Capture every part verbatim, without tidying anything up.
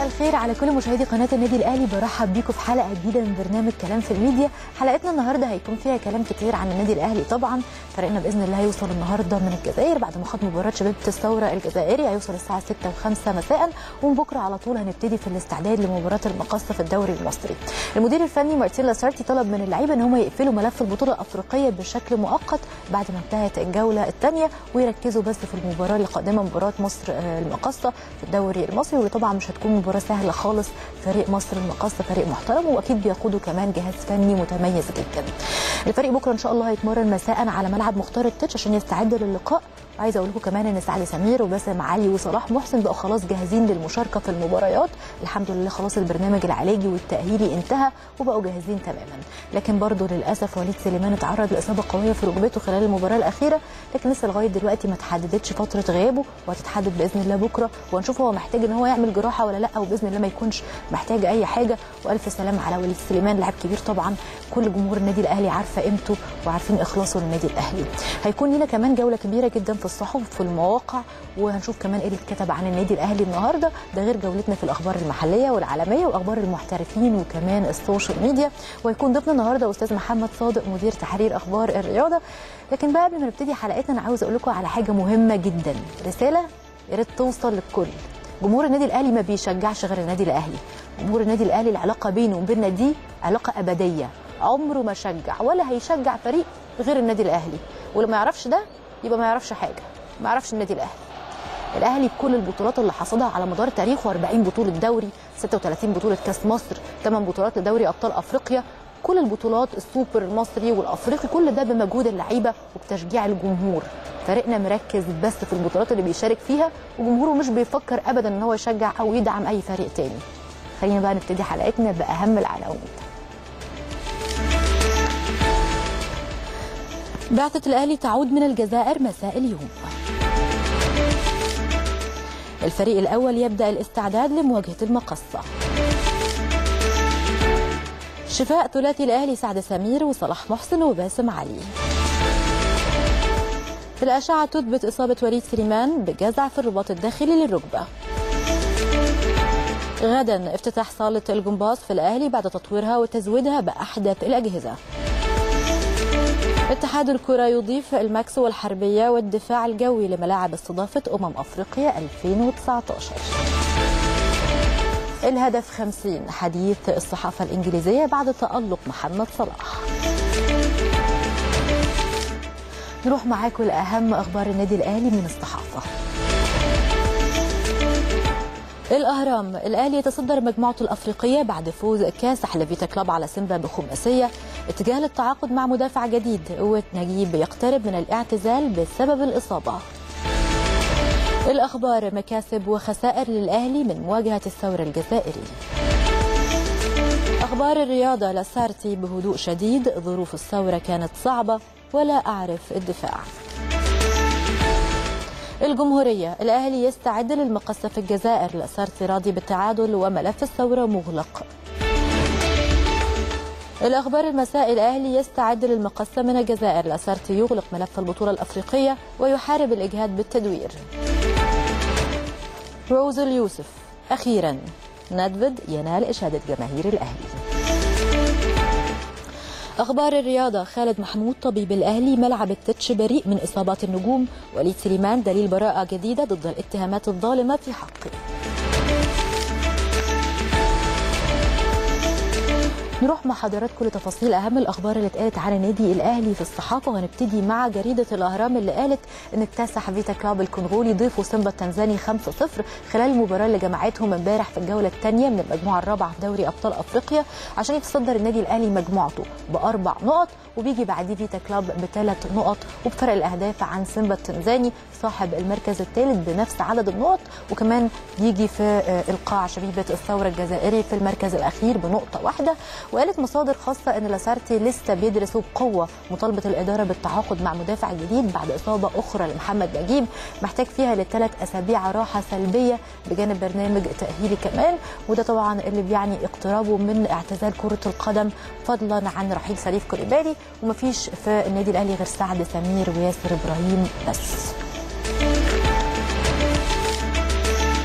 مساء الخير على كل مشاهدي قناه النادي الاهلي. برحب بيكم في حلقه جديده من برنامج كلام في الميديا. حلقتنا النهارده هيكون فيها كلام كتير عن النادي الاهلي. طبعا فريقنا باذن الله هيوصل النهارده من الجزائر بعد ما خاض مباراه شباب الثوره الجزائري، هيوصل الساعه ستة وخمسة مساء، ومن بكره على طول هنبتدي في الاستعداد لمباراه المقصه في الدوري المصري. المدير الفني مارتين لاسارتي طلب من اللعيبه ان هم يقفلوا ملف البطوله الافريقيه بشكل مؤقت بعد ما انتهت الجوله الثانيه، ويركزوا بس في المباراه القادمه، مباراه مصر المقصه في الدوري المصري، واللي طبعا مش هتكون مباراه سهله خالص. فريق مصر المقصه فريق محترم، واكيد بيقوده كمان جهاز فني متميز جدا. الفريق بكره ان شاء الله هيتمرن مساء على ملعب مختار التتش عشان يستعد للقاء. وعايزه اقول لكم كمان ان سعد سمير وباسم علي وصلاح محسن بقوا خلاص جاهزين للمشاركه في المباريات. الحمد لله خلاص البرنامج العلاجي والتاهيلي انتهى وبقوا جاهزين تماما. لكن برضه للاسف وليد سليمان اتعرض لاصابه قويه في ركبته خلال المباراه الاخيره، لكن لسه لغايه دلوقتي ما تحددتش فتره غيابه، وهتتحدد باذن الله بكره، وهنشوف هو محتاج ان هو يعمل جراحه ولا لا، وباذن الله ما يكونش محتاج اي حاجه. والف سلام على وليد سليمان، لاعب كبير طبعا، كل جمهور النادي الاهلي عارفه قيمته وعارفين اخلاصه للنادي الاهلي. هيكون لنا كمان جوله كبيره جدا في الصحف في المواقع، وهنشوف كمان ايه اللي اتكتب عن النادي الاهلي النهارده، ده غير جولتنا في الاخبار المحليه والعالميه واخبار المحترفين وكمان السوشيال ميديا. وهيكون ضيفنا النهارده استاذ محمد صادق مدير تحرير اخبار الرياضه. لكن بقى قبل ما نبتدي حلقتنا انا عاوز اقول لكم على حاجه مهمه جدا، رساله يا ريت توصل للكل. جمهور النادي الاهلي ما بيشجعش غير النادي الاهلي. جمهور النادي الاهلي العلاقه بينه وبيننا دي علاقه ابديه، عمره ما شجع ولا هيشجع فريق غير النادي الاهلي. واللي ما يعرفش ده يبقى ما يعرفش حاجه، ما يعرفش النادي الاهلي. الاهلي بكل البطولات اللي حصدها على مدار تاريخه، أربعين بطوله دوري، ستة وثلاثين بطوله كاس مصر، ثمان بطولات لدوري ابطال افريقيا، كل البطولات، السوبر المصري والافريقي، كل ده بمجهود اللعيبه وبتشجيع الجمهور. فريقنا مركز بس في البطولات اللي بيشارك فيها، وجمهوره مش بيفكر ابدا ان هو يشجع او يدعم اي فريق تاني. خلينا بقى نبتدي حلقتنا باهم العناوين. بعثة الاهلي تعود من الجزائر مساء اليوم. الفريق الأول يبدأ الاستعداد لمواجهة المقصة. شفاء ثلاثي الأهلي سعد سمير وصلاح محسن وباسم علي. الأشعة تثبت إصابة وليد سليمان بجزع في الرباط الداخلي للركبة. غدا افتتاح صالة الجمباز في الأهلي بعد تطويرها وتزويدها بأحدث الأجهزة. اتحاد الكرة يضيف الماكس والحربية والدفاع الجوي لملاعب استضافة أمم أفريقيا ألفين وتسعة عشر. الهدف خمسين، حديث الصحافة الإنجليزية بعد تألق محمد صلاح. نروح معاكم لأهم أخبار النادي الأهلي من الصحافة. الأهرام، الأهلي يتصدر مجموعته الأفريقية بعد فوز كاسح لفيتا كلوب على سيمبا بخماسية، اتجاه للتعاقد مع مدافع جديد، ونجيب يقترب من الاعتزال بسبب الإصابة. الأخبار، مكاسب وخسائر للأهلي من مواجهة الثورة الجزائري. أخبار الرياضة، لاسارتي بهدوء شديد، ظروف الثورة كانت صعبة ولا أعرف الدفاع. الجمهورية، الأهلي يستعد للمقصة في الجزائر، لاسارتي راضي بالتعادل وملف الثورة مغلق. الأخبار المساء، الأهلي يستعد للمقصة من الجزائر، لاسارتي يغلق ملف البطولة الأفريقية ويحارب الإجهاد بالتدوير. روز اليوسف، أخيرا ندفد ينال إشادة جماهير الأهلي. أخبار الرياضة، خالد محمود طبيب الأهلي ملعب التتش بريء من إصابات النجوم، وليد سليمان دليل براءة جديدة ضد الاتهامات الظالمة في حقه. نروح مع حضراتكم لتفاصيل اهم الاخبار اللي اتقالت عن النادي الاهلي في الصحافه، وهنبتدي مع جريده الاهرام اللي قالت ان اكتسح فيتا كلوب الكونغولي ضيفه سيمبا التنزاني خمسة صفر خلال المباراه اللي جمعتهم امبارح في الجوله الثانيه من المجموعه الرابعه في دوري ابطال افريقيا، عشان يتصدر النادي الاهلي مجموعته باربع نقط، وبيجي بعديه فيتا كلوب بثلاث نقط وبفرق الاهداف عن سيمبا التنزاني صاحب المركز الثالث بنفس عدد النقط، وكمان يجي في القاع شبيبه الثوره الجزائري في المركز الاخير بنقطه واحده. وقالت مصادر خاصه ان لاسارتي لسه بيدرسوا بقوه مطالبه الاداره بالتعاقد مع مدافع جديد بعد اصابه اخرى لمحمد نجيب محتاج فيها لثلاث اسابيع راحه سلبيه بجانب برنامج تاهيلي كمان، وده طبعا اللي بيعني اقترابه من اعتزال كره القدم فضلا عن رحيل سليف كوليبالي، ومفيش في النادي الاهلي غير سعد سمير وياسر ابراهيم بس.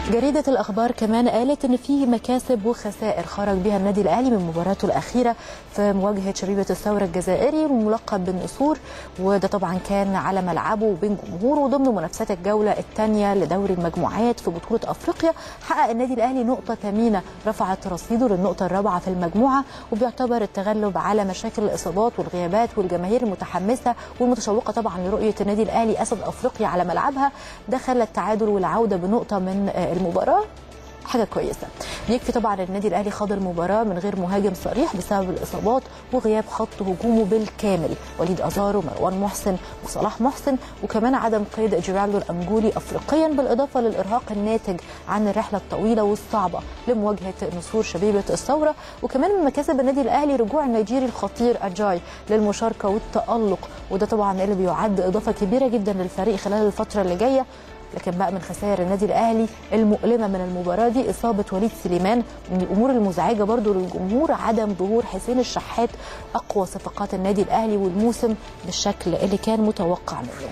جريدة الأخبار كمان قالت إن في مكاسب وخسائر خرج بها النادي الأهلي من مباراته الأخيرة في مواجهة شبيبة الثورة الجزائري الملقب بالنسور، وده طبعا كان على ملعبه وبين جمهوره ضمن منافسات الجولة الثانية لدوري المجموعات في بطولة أفريقيا. حقق النادي الأهلي نقطة ثمينة رفعت رصيده للنقطة الرابعة في المجموعة، وبيعتبر التغلب على مشاكل الإصابات والغيابات والجماهير المتحمسة والمتشوقة طبعا لرؤية النادي الأهلي أسد أفريقيا على ملعبها، ده خلى التعادل والعودة بنقطة من المباراة حاجه كويسه. يكفي طبعا النادي الاهلي خاض المباراه من غير مهاجم صريح بسبب الاصابات وغياب خط هجومه بالكامل، وليد ازارو ومروان محسن وصلاح محسن، وكمان عدم قيد جيرالدو الانجولي افريقيا، بالاضافه للارهاق الناتج عن الرحله الطويله والصعبه لمواجهه نسور شبيبه الثوره. وكمان من مكاسب النادي الاهلي رجوع النيجيري الخطير اجاي للمشاركه والتالق، وده طبعا اللي بيعد اضافه كبيره جدا للفريق خلال الفتره اللي جايه. لكن بقى من خسائر النادي الاهلي المؤلمه من المباراه دي اصابه وليد سليمان. من الامور المزعجه برضو للجمهور عدم ظهور حسين الشحات اقوى صفقات النادي الاهلي والموسم بالشكل اللي كان متوقع منه.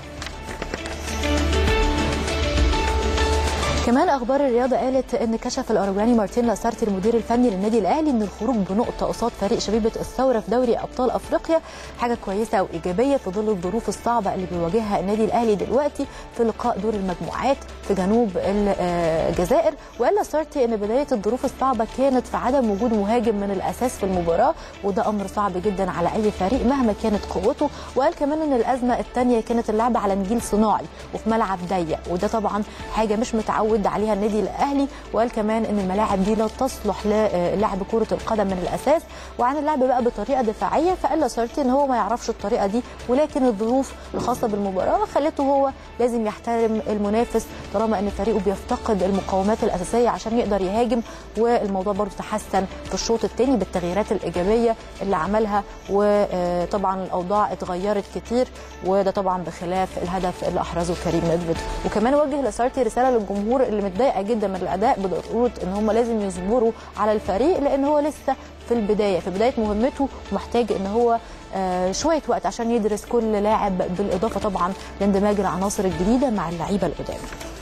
كمان اخبار الرياضه قالت ان كشف الاوروغواني مارتين لاسارتي المدير الفني للنادي الاهلي ان الخروج بنقطه قصاد فريق شبيبه الثوره في دوري ابطال افريقيا حاجه كويسه وايجابيه في ظل الظروف الصعبه اللي بيواجهها النادي الاهلي دلوقتي في لقاء دور المجموعات في جنوب الجزائر. وقال لاسارتي ان بدايه الظروف الصعبه كانت في عدم وجود مهاجم من الاساس في المباراه، وده امر صعب جدا على اي فريق مهما كانت قوته. وقال كمان ان الازمه الثانيه كانت اللعب على نجيل صناعي وفي ملعب ضيق، وده طبعا حاجه مش متعود عليها النادي الاهلي. وقال كمان ان الملاعب دي لا تصلح للعب كره القدم من الاساس وعن اللعب بقى بطريقه دفاعيه. فقال لاسارتي ان هو ما يعرفش الطريقه دي، ولكن الظروف الخاصه بالمباراه خلته هو لازم يحترم المنافس طالما ان فريقه بيفتقد المقومات الاساسيه عشان يقدر يهاجم. والموضوع برضه تحسن في الشوط الثاني بالتغييرات الايجابيه اللي عملها، وطبعا الاوضاع اتغيرت كتير، وده طبعا بخلاف الهدف اللي احرزه كريم نيدفيد. وكمان وجه لاسارتي رساله للجمهور اللي متضايقه جدا من الاداء بضروره ان هم لازم يصبروا على الفريق، لان هو لسه في البدايه في بدايه مهمته ومحتاج ان هو آه شويه وقت عشان يدرس كل لاعب، بالاضافه طبعا لاندماج العناصر الجديده مع اللعيبه القدام.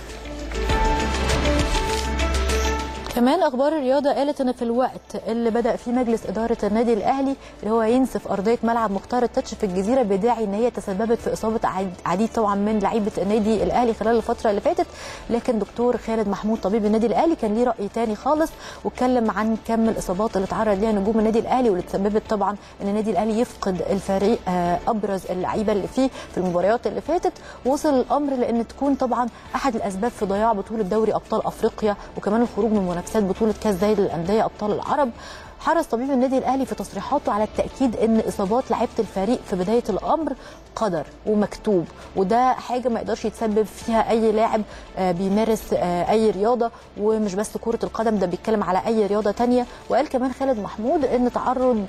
كمان اخبار الرياضه قالت ان في الوقت اللي بدا فيه مجلس اداره النادي الاهلي اللي هو ينسف ارضيه ملعب مختار التتش في الجزيره بداعي ان هي تسببت في اصابه عديد طبعا من لعيبه النادي الاهلي خلال الفتره اللي فاتت، لكن دكتور خالد محمود طبيب النادي الاهلي كان ليه راي ثاني خالص، واتكلم عن كم الاصابات اللي تعرض ليها نجوم النادي الاهلي واللي تسببت طبعا ان النادي الاهلي يفقد الفريق ابرز اللعيبه اللي فيه في المباريات اللي فاتت. وصل الامر لان تكون طبعا احد الاسباب في ضياع بطوله دوري ابطال افريقيا وكمان الخروج من منافسات بطولة كاس زايد للأندية أبطال العرب. حرص طبيب النادي الأهلي في تصريحاته على التأكيد أن إصابات لعيبة الفريق في بداية الأمر قدر ومكتوب، وده حاجة ما يقدرش يتسبب فيها أي لاعب بيمارس أي رياضة، ومش بس كرة القدم، ده بيتكلم على أي رياضة تانية. وقال كمان خالد محمود أن تعرض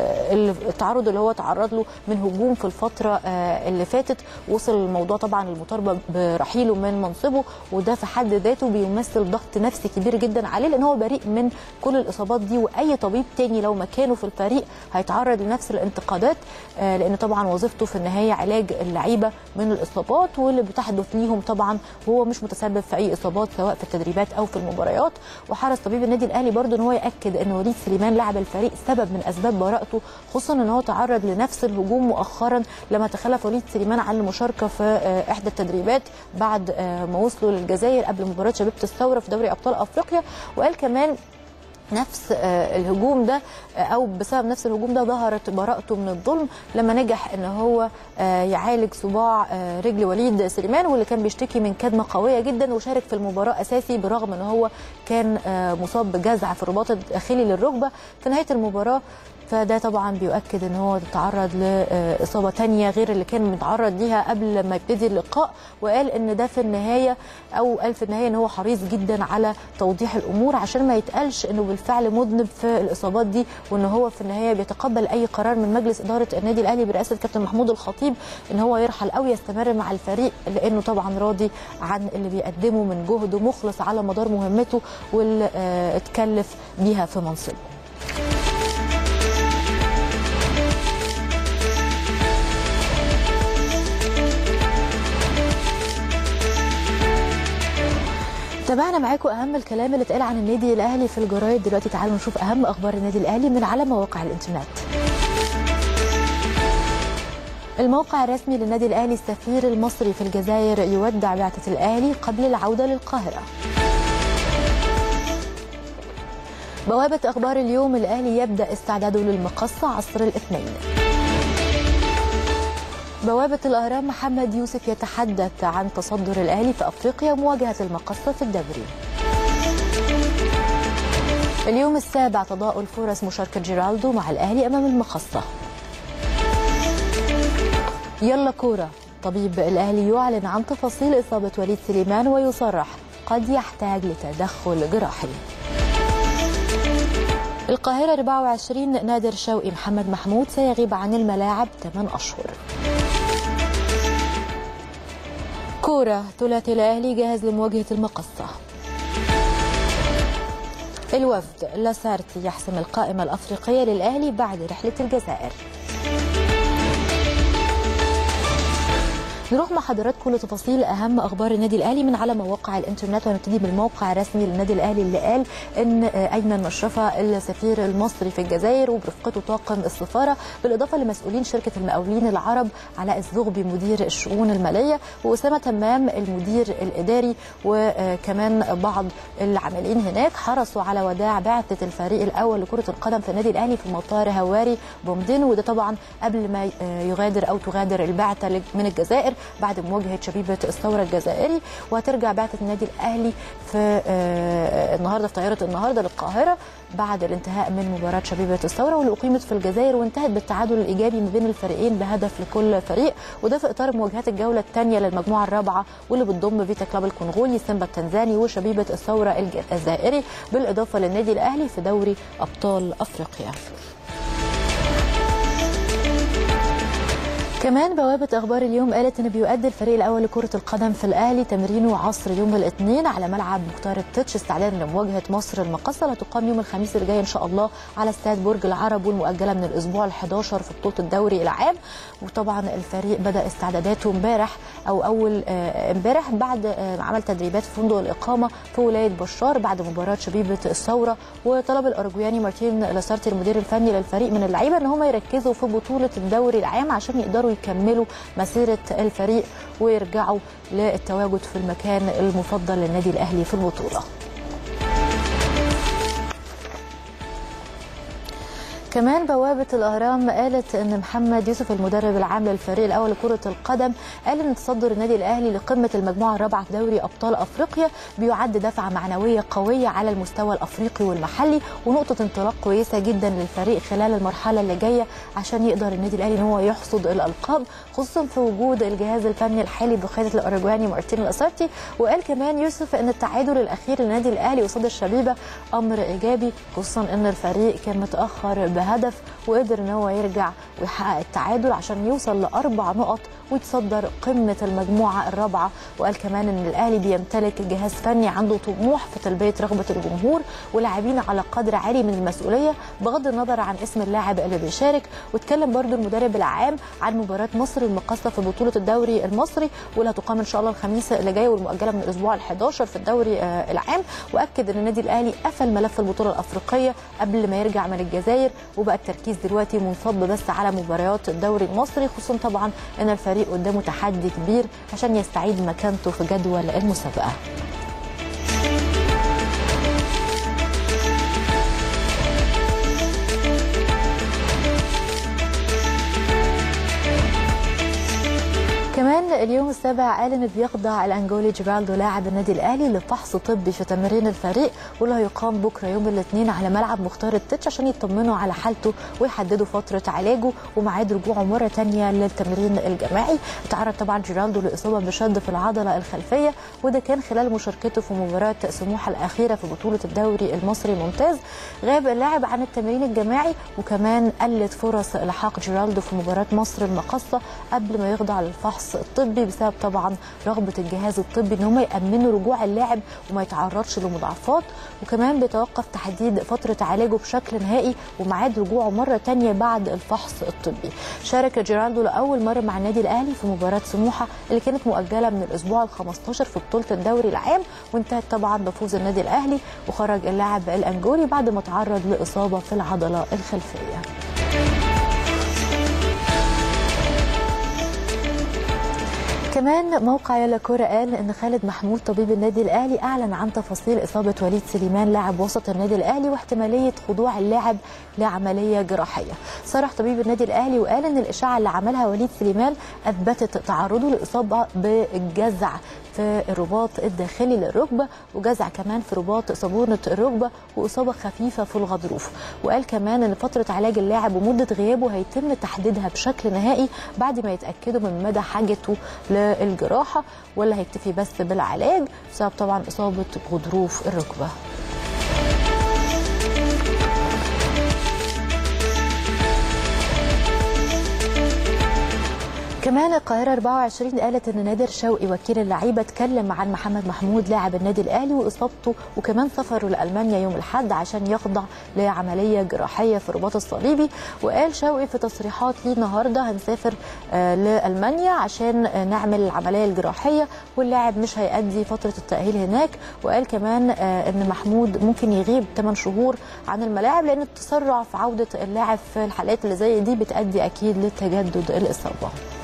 التعرض اللي هو تعرض له من هجوم في الفترة اللي فاتت وصل الموضوع طبعا للمطالبة برحيله من منصبه، وده في حد ذاته بيمثل ضغط نفسي كبير جدا عليه، لأن هو بريء من كل الإصابات دي، وأي طبيب تاني لو مكانه في الفريق هيتعرض لنفس الانتقادات، لأن طبعا وظيفته في النهاية علاج اللعيبه من الاصابات واللي بتحدث ليهم طبعا، وهو مش متسبب في اي اصابات سواء في التدريبات او في المباريات. وحرص طبيب النادي الاهلي برضه ان هو ياكد ان وليد سليمان لاعب الفريق سبب من اسباب براءته، خصوصا ان هو تعرض لنفس الهجوم مؤخرا لما تخلف وليد سليمان عن المشاركه في احدى التدريبات بعد ما وصلوا للجزائر قبل مباراه شبيبه الثوره في دوري ابطال افريقيا. وقال كمان نفس الهجوم ده او بسبب نفس الهجوم ده ظهرت براءته من الظلم لما نجح ان هو يعالج صباع رجل وليد سليمان واللي كان بيشتكي من كدمه قويه جدا، وشارك في المباراه اساسي برغم ان هو كان مصاب بجزع في الرباط الداخلي للركبه في نهايه المباراه. فده طبعا بيؤكد ان هو تعرض لاصابه ثانيه غير اللي كان متعرض ليها قبل ما يبتدي اللقاء. وقال ان ده في النهايه او قال في النهايه ان هو حريص جدا على توضيح الامور عشان ما يتقالش انه بالفعل مذنب في الاصابات دي، وان هو في النهايه بيتقبل اي قرار من مجلس اداره النادي الاهلي برئاسه كابتن محمود الخطيب ان هو يرحل او يستمر مع الفريق، لانه طبعا راضي عن اللي بيقدمه من جهد مخلص على مدار مهمته واللي اتكلف بيها في منصبه. تابعنا معاكم اهم الكلام اللي اتقال عن النادي الاهلي في الجرايد. دلوقتي تعالوا نشوف اهم اخبار النادي الاهلي من على مواقع الانترنت. الموقع الرسمي للنادي الاهلي: السفير المصري في الجزائر يودع بعثة الاهلي قبل العودة للقاهرة. بوابة اخبار اليوم: الاهلي يبدأ استعداده للمقصة عصر الاثنين. بوابة الأهرام: محمد يوسف يتحدث عن تصدر الأهلي في أفريقيا ومواجهة المقصة في الدوري. اليوم السابع: تضاءل فرص مشاركة جيرالدو مع الأهلي أمام المقصة. يلا كورة: طبيب الأهلي يعلن عن تفاصيل إصابة وليد سليمان ويصرح قد يحتاج لتدخل جراحي. القاهرة أربعة وعشرين: نادر شوقي محمد محمود سيغيب عن الملاعب ثمانية أشهر. كورة: ثلاثي الأهلي جاهز لمواجهة المقصة. الوفد: لاسارتي يحسم القائمة الأفريقية للأهلي بعد رحلة الجزائر. نروح مع حضراتكم لتفاصيل اهم اخبار النادي الاهلي من على مواقع الانترنت، ونبتدي بالموقع الرسمي للنادي الاهلي اللي قال ان ايمن مشرفه السفير المصري في الجزائر وبرفقته طاقم السفاره بالاضافه لمسؤولين شركه المقاولين العرب علاء الزغبي مدير الشؤون الماليه واسامه تمام المدير الاداري وكمان بعض العاملين هناك حرصوا على وداع بعثه الفريق الاول لكره القدم في النادي الاهلي في مطار هواري بومدين، وده طبعا قبل ما يغادر او تغادر البعثه من الجزائر بعد مواجهه شبيبه الثوره الجزائري. وهترجع بعثه النادي الاهلي في النهارده في طياره النهارده للقاهره بعد الانتهاء من مباراه شبيبه الثوره واللي اقيمت في الجزائر وانتهت بالتعادل الايجابي ما بين الفريقين بهدف لكل فريق، وده في اطار مواجهات الجوله الثانيه للمجموعه الرابعه واللي بتضم فيتا كلاب الكونغولي، سيمبا التنزاني وشبيبه الثوره الجزائري بالاضافه للنادي الاهلي في دوري ابطال افريقيا. كمان بوابة أخبار اليوم قالت إن بيؤدي الفريق الأول لكرة القدم في الأهلي تمرينه عصر يوم الاثنين على ملعب مختار التتش استعدادا لمواجهة مصر المقصة اللي هتقام يوم الخميس الجاي إن شاء الله على استاد برج العرب والمؤجلة من الأسبوع الحادي عشر في بطولة الدوري العام. وطبعا الفريق بدأ استعداداته امبارح أو أول امبارح بعد عمل تدريبات في فندق الإقامة في ولاية بشار بعد مباراة شبيبة الثورة، وطلب الأرجوياني مارتين لاسارتي المدير الفني للفريق من اللعيبة إن هم يركزوا في بطولة الدوري العام عشان يقدروا يكملوا مسيرة الفريق ويرجعوا للتواجد في المكان المفضل للنادي الأهلي في البطولة. كمان بوابة الأهرام قالت أن محمد يوسف المدرب العام للفريق الأول لكرة القدم قال أن تصدر النادي الأهلي لقمة المجموعة الرابعة في دوري أبطال أفريقيا بيعد دفعة معنوية قوية على المستوى الأفريقي والمحلي ونقطة انطلاق كويسة جدا للفريق خلال المرحلة اللي جاية عشان يقدر النادي الأهلي أن هو يحصد الألقاب خصوصا في وجود الجهاز الفني الحالي بقيادة الأرجواني مارتين لاسارتي. وقال كمان يوسف أن التعادل الأخير للنادي الأهلي قصاد الشبيبة أمر إيجابي خصوصا أن الفريق كان متأخر بهدف وقدر ان هو يرجع ويحقق التعادل عشان يوصل لاربع نقط ويتصدر قمه المجموعه الرابعه. وقال كمان ان الاهلي بيمتلك جهاز فني عنده طموح في تلبيه رغبه الجمهور ولاعبين على قدر عالي من المسؤوليه بغض النظر عن اسم اللاعب اللي بيشارك. واتكلم برضو المدرب العام عن مباراه مصر المقصه في بطوله الدوري المصري واللي هتقام ان شاء الله الخميس اللي جاي والمؤجله من الاسبوع الحادي عشر في الدوري العام. واكد ان النادي الاهلي قفل ملف البطوله الافريقيه قبل ما يرجع من الجزائر وبقى التركيز دلوقتي منصب بس على مباريات الدوري المصري خصوصا طبعا ان الفريق قدامه تحدي كبير عشان يستعيد مكانته في جدول المسابقه. كمان اليوم السابع قال ان بيخضع الانجولي جيرالدو لاعب النادي الاهلي لفحص طبي في تمرين الفريق واللي هيقام بكره يوم الاثنين على ملعب مختار التتش عشان يطمنوا على حالته ويحددوا فتره علاجه وميعاد رجوعه مره ثانيه للتمرين الجماعي. اتعرض طبعا جيرالدو لاصابه بشد في العضله الخلفيه وده كان خلال مشاركته في مباراه سموحه الاخيره في بطوله الدوري المصري الممتاز. غاب اللاعب عن التمرين الجماعي وكمان قلت فرص الحاق جيرالدو في مباراه مصر المقصه قبل ما يخضع للفحص الطبي بسبب طبعا رغبه الجهاز الطبي ان هم يامنوا رجوع اللاعب وما يتعرضش لمضاعفات، وكمان بيتوقف تحديد فتره علاجه بشكل نهائي وميعاد رجوعه مره ثانيه بعد الفحص الطبي. شارك جيرالدو لاول مره مع النادي الاهلي في مباراه سموحه اللي كانت مؤجله من الاسبوع الخمستاشر في بطوله الدوري العام، وانتهت طبعا بفوز النادي الاهلي، وخرج اللاعب الانجولي بعد ما تعرض لاصابه في العضله الخلفيه. كمان موقع يلا كوره قال ان خالد محمود طبيب النادي الاهلي اعلن عن تفاصيل اصابه وليد سليمان لاعب وسط النادي الاهلي واحتماليه خضوع اللاعب لعمليه جراحيه. صرح طبيب النادي الاهلي وقال ان الاشاعه اللي عملها وليد سليمان اثبتت تعرضه لاصابه بالجزع في الرباط الداخلي للركبه، وجزع كمان في رباط صابونه الركبه، واصابه خفيفه في الغضروف. وقال كمان ان فتره علاج اللاعب ومده غيابه هيتم تحديدها بشكل نهائي بعد ما يتاكدوا من مدى حاجته للجراحه، ولا هيكتفي بس بالعلاج بسبب طبعا اصابه غضروف الركبه. كمان القاهرة أربعة وعشرين قالت ان نادر شوقي وكيل اللعيبه اتكلم عن محمد محمود لاعب النادي الاهلي واصابته، وكمان سفره لالمانيا يوم الاحد عشان يخضع لعمليه جراحيه في الرباط الصليبي. وقال شوقي في تصريحات ليه النهارده هنسافر آه لالمانيا عشان آه نعمل العمليه الجراحيه، واللاعب مش هيأدي فتره التاهيل هناك. وقال كمان آه ان محمود ممكن يغيب ثمانية شهور عن الملاعب لان التسرع في عوده اللاعب في الحالات اللي زي دي بتؤدي اكيد لتجدد الاصابه.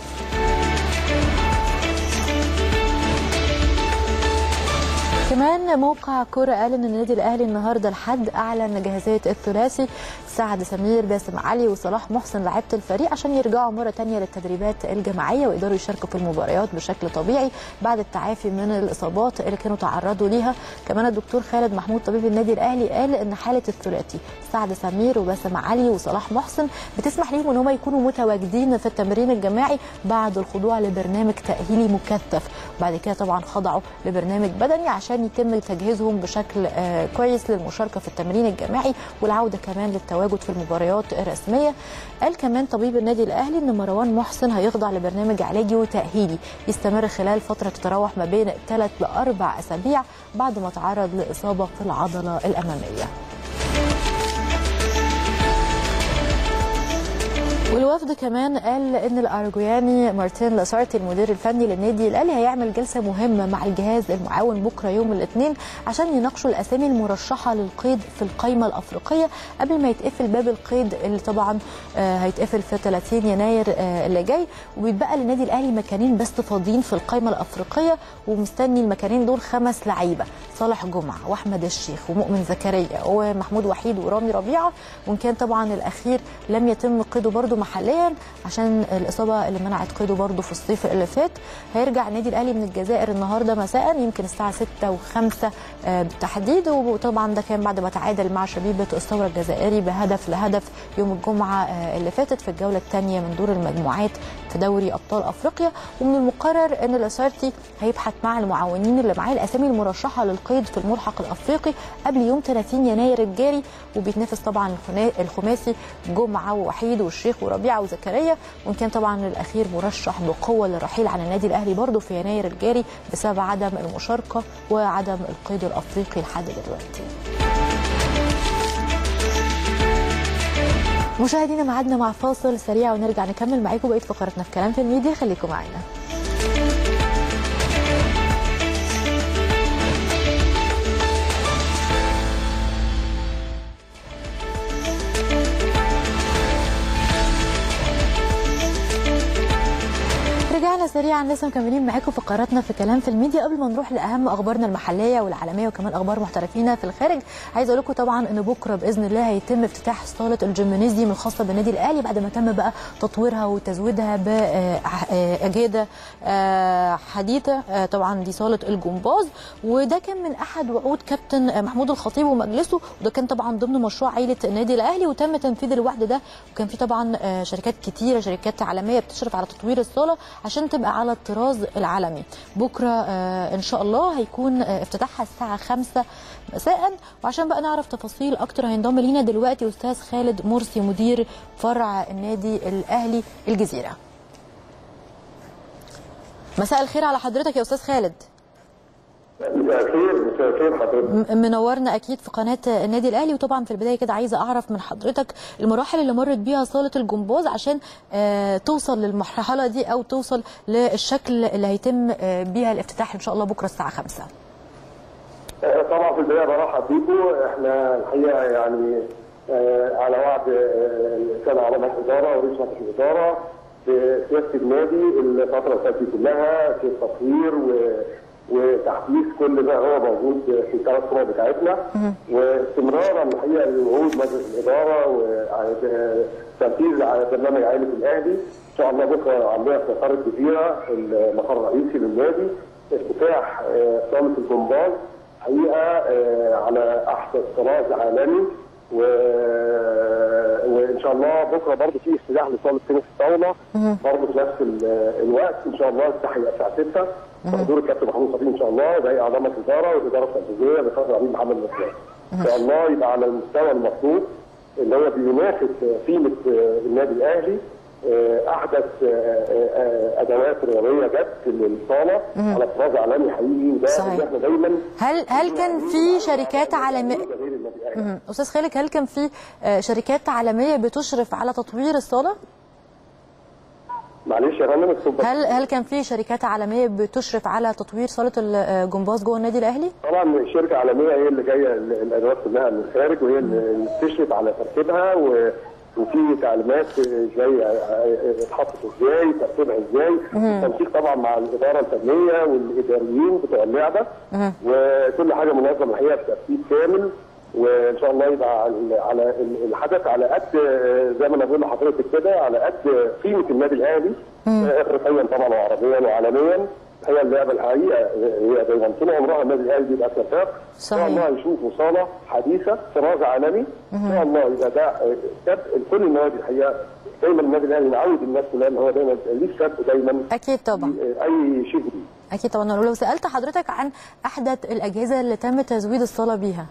كمان موقع كوره قال ان النادي الاهلي النهارده الحد اعلن جاهزيه الثلاثي سعد سمير باسم علي وصلاح محسن لعيبه الفريق عشان يرجعوا مره ثانيه للتدريبات الجماعيه ويقدروا يشاركوا في المباريات بشكل طبيعي بعد التعافي من الاصابات اللي كانوا تعرضوا ليها. كمان الدكتور خالد محمود طبيب النادي الاهلي قال ان حاله الثلاثي سعد سمير وباسم علي وصلاح محسن بتسمح لهم ان هم يكونوا متواجدين في التمرين الجماعي بعد الخضوع لبرنامج تاهيلي مكثف. بعد كده طبعا خضعوا لبرنامج بدني عشان يتم تجهيزهم بشكل آه كويس للمشاركه في التمرين الجماعي والعوده كمان للتواجد في المباريات الرسميه. قال كمان طبيب النادي الاهلي ان مروان محسن هيخضع لبرنامج علاجي وتاهيلي يستمر خلال فتره تتراوح ما بين ثلاث لاربع اسابيع بعد ما تعرض لاصابه في العضله الاماميه. والوفد كمان قال ان الارجوياني مارتين لاسارتي المدير الفني للنادي الاهلي هيعمل جلسه مهمه مع الجهاز المعاون بكره يوم الاثنين عشان يناقشوا الاسامي المرشحه للقيد في القائمه الافريقيه قبل ما يتقفل باب القيد اللي طبعا هيتقفل في ثلاثين يناير اللي جاي، وبيتبقى للنادي الاهلي مكانين بس فاضيين في القائمه الافريقيه، ومستني المكانين دول خمس لعيبه: صالح جمعه واحمد الشيخ ومؤمن زكريا ومحمود وحيد ورامي ربيعه. وان كان طبعا الاخير لم يتم قيده برده محليا عشان الاصابه اللي منعت قيده برده في الصيف اللي فات. هيرجع النادي الاهلي من الجزائر النهارده مساء يمكن الساعه ستة وخمسة بالتحديد، وطبعا ده كان بعد ما تعادل مع شبيبه الثوره الجزائري بهدف لهدف يوم الجمعه اللي فاتت في الجوله الثانيه من دور المجموعات في دوري ابطال افريقيا. ومن المقرر ان لاسارتي هيبحث مع المعاونين اللي معاه الاسامي المرشحه للقيد في الملحق الافريقي قبل يوم ثلاثين يناير الجاري، وبيتنافس طبعا الخماسي جمعه ووحيد والشيخ وربيعه وزكريا. وان كان طبعا الاخير مرشح بقوه للرحيل عن النادي الاهلي برضه في يناير الجاري بسبب عدم المشاركه وعدم القيد الافريقي لحد دلوقتي. مشاهدينا معادنا مع فاصل سريع ونرجع نكمل معاكم بقيه فقراتنا في كلام في الميديا، خليكم معانا. رجعنا سريعا لسه مكملين معاكم فقراتنا في كلام في الميديا. قبل ما نروح لاهم اخبارنا المحليه والعالميه وكمان اخبار محترفينا في الخارج، عايزه اقول لكم طبعا ان بكره باذن الله هيتم افتتاح صاله الجيمنازيوم الخاصه بالنادي الاهلي بعد ما تم بقى تطويرها وتزويدها باجهزه حديثه. طبعا دي صاله الجمباز، وده كان من احد وعود كابتن محمود الخطيب ومجلسه، وده كان طبعا ضمن مشروع عائله النادي الاهلي وتم تنفيذ الوعد ده. وكان في طبعا شركات كتيره شركات عالميه بتشرف على تطوير الصاله عشان تبقى على الطراز العالمي. بكره آه ان شاء الله هيكون آه افتتاحها الساعه خمسة مساء. وعشان بقى نعرف تفاصيل اكتر هينضم لينا دلوقتي استاذ خالد مرسي مدير فرع النادي الاهلي الجزيره. مساء الخير على حضرتك يا استاذ خالد. مساء الخير. مساء الخير حضرتك. منورنا اكيد في قناه النادي الاهلي. وطبعا في البدايه كده عايزه اعرف من حضرتك المراحل اللي مرت بيها صاله الجمباز عشان آه توصل للمرحله دي او توصل للشكل اللي هيتم آه بيها الافتتاح ان شاء الله بكره الساعه خمسة. آه طبعا في البدايه برحب بيكم. احنا الحقيقه يعني آه على وعد آه كان على مجلس الاداره ورئيس مجلس الاداره في سياسه النادي الفتره اللي فاتت كلها في التطوير و وتحديث كل ما هو موجود في الثلاث فروع بتاعتنا، واستمرارا الحقيقه لوجود مجلس الاداره وتنفيذ على برنامج عائله الاهلي. ان شاء الله بكره عندنا في مقر الجزيره المقر الرئيسي للنادي افتتاح صاله الجمباز حقيقه على احدث طراز عالمي، و... وان شاء الله بكره برضه في افتتاح لصاله تنس الطاوله برضه في نفس الوقت ان شاء الله. الافتتاح هيبقى الساعه ستة بحضور الكابتن محمود صبري ان شاء الله، زي اعضاء مجلس الاداره والاداره التنفيذيه بفضل العميد محمد نصر. ان شاء الله يبقى على المستوى المطلوب اللي هو بينافس قيمه النادي الاهلي احدث ادوات رياضيه جت للصاله على طراز عالمي حقيقي. وده احنا دايما هل هل كان في شركات عالميه استاذ خالد، هل كان في شركات عالميه بتشرف على تطوير الصاله؟ معلش يا فندم اتفضل. هل هل كان في شركات عالميه بتشرف على تطوير صاله الجمباز جوه النادي الاهلي؟ طبعا الشركه عالميه هي اللي جايه الادوات كلها من الخارج، وهي اللي بتشرف على تركيبها، و وفي تعليمات ازاي اتحطت ازاي، ترتيبها ازاي، التنسيق طبعا مع الاداره الفنيه والاداريين بتوع اللعبه، وكل حاجه منظمه الحقيقه بترتيب كامل. وان شاء الله يبقى على الحدث على قد زي ما انا بقول لحضرتك كده على قد قيمه النادي الاهلي افريقيا طبعا وعربيا وعالميا. هي اللعبه الحقيقه هي دايما طول عمرها النادي الاهلي بيبقى سفاق. ان شاء الله هنشوفوا صاله حديثه طراز عالمي ان شاء الله. يبقى ده سبق لكل النوادي الحقيقه. دايما النادي الاهلي نعود الناس كلها ان هو دايما ليه سبق دايما. اكيد طبعا. اي شيء جديد. اكيد طبعا. لو سالت حضرتك عن احدث الاجهزه اللي تم تزويد الصاله بيها.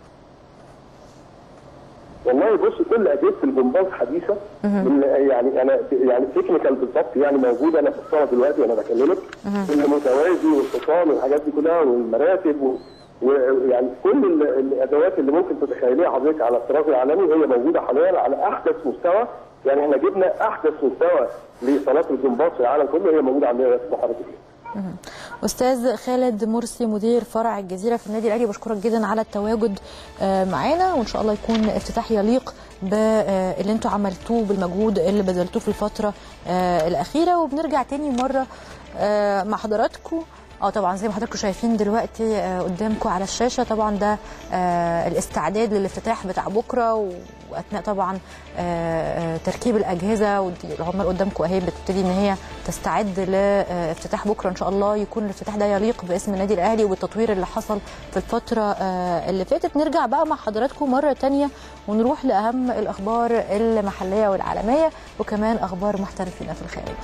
والله بص كل اجهزه الجمباز حديثه. يعني انا يعني تكنيكال بالظبط يعني موجوده. انا في الصاله دلوقتي وانا بكلمك المتوازي والحصان والحاجات دي كلها والمراتب ويعني كل الادوات اللي ممكن تتخيليها حضرتك على الطراز العالمي هي موجوده حاليا على احدث مستوى. يعني احنا جبنا احدث مستوى لصالات الجمباز في العالم كله، هي موجوده عندنا في حضرتك. استاذ خالد مرسي مدير فرع الجزيره في النادي الاهلي، بشكرك جدا على التواجد معانا، وان شاء الله يكون افتتاح يليق باللي انتم عملتوه بالمجهود اللي بذلتوه في الفتره الاخيره. وبنرجع تاني مره مع حضراتكم. اه طبعا زي ما حضراتكم شايفين دلوقتي قدامكم على الشاشه طبعا ده الاستعداد للافتتاح بتاع بكره، واثناء طبعا تركيب الاجهزه والعمال قدامكم اهي بتبتدي ان هي تستعد لافتتاح بكره. ان شاء الله يكون الافتتاح ده يليق باسم النادي الاهلي وبالتطوير اللي حصل في الفتره اللي فاتت. نرجع بقى مع حضراتكم مره ثانيه ونروح لاهم الاخبار المحليه والعالميه وكمان اخبار محترفين في الخارج.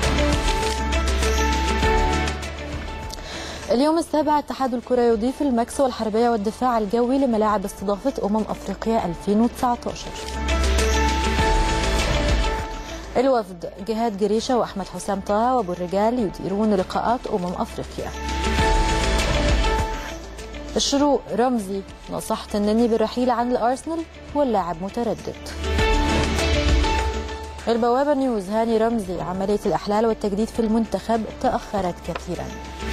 اليوم السابع اتحاد الكرة يضيف الماكس والحربية والدفاع الجوي لملاعب استضافة أمم أفريقيا ألفين وتسعة عشر. الوفد جهاد جريشة وأحمد حسام طه وأبو الرجال يديرون لقاءات أمم أفريقيا. الشروق رمزي نصح تنني بالرحيل عن الأرسنال واللاعب متردد. البوابة نيوز هاني رمزي عملية الإحلال والتجديد في المنتخب تأخرت كثيرا.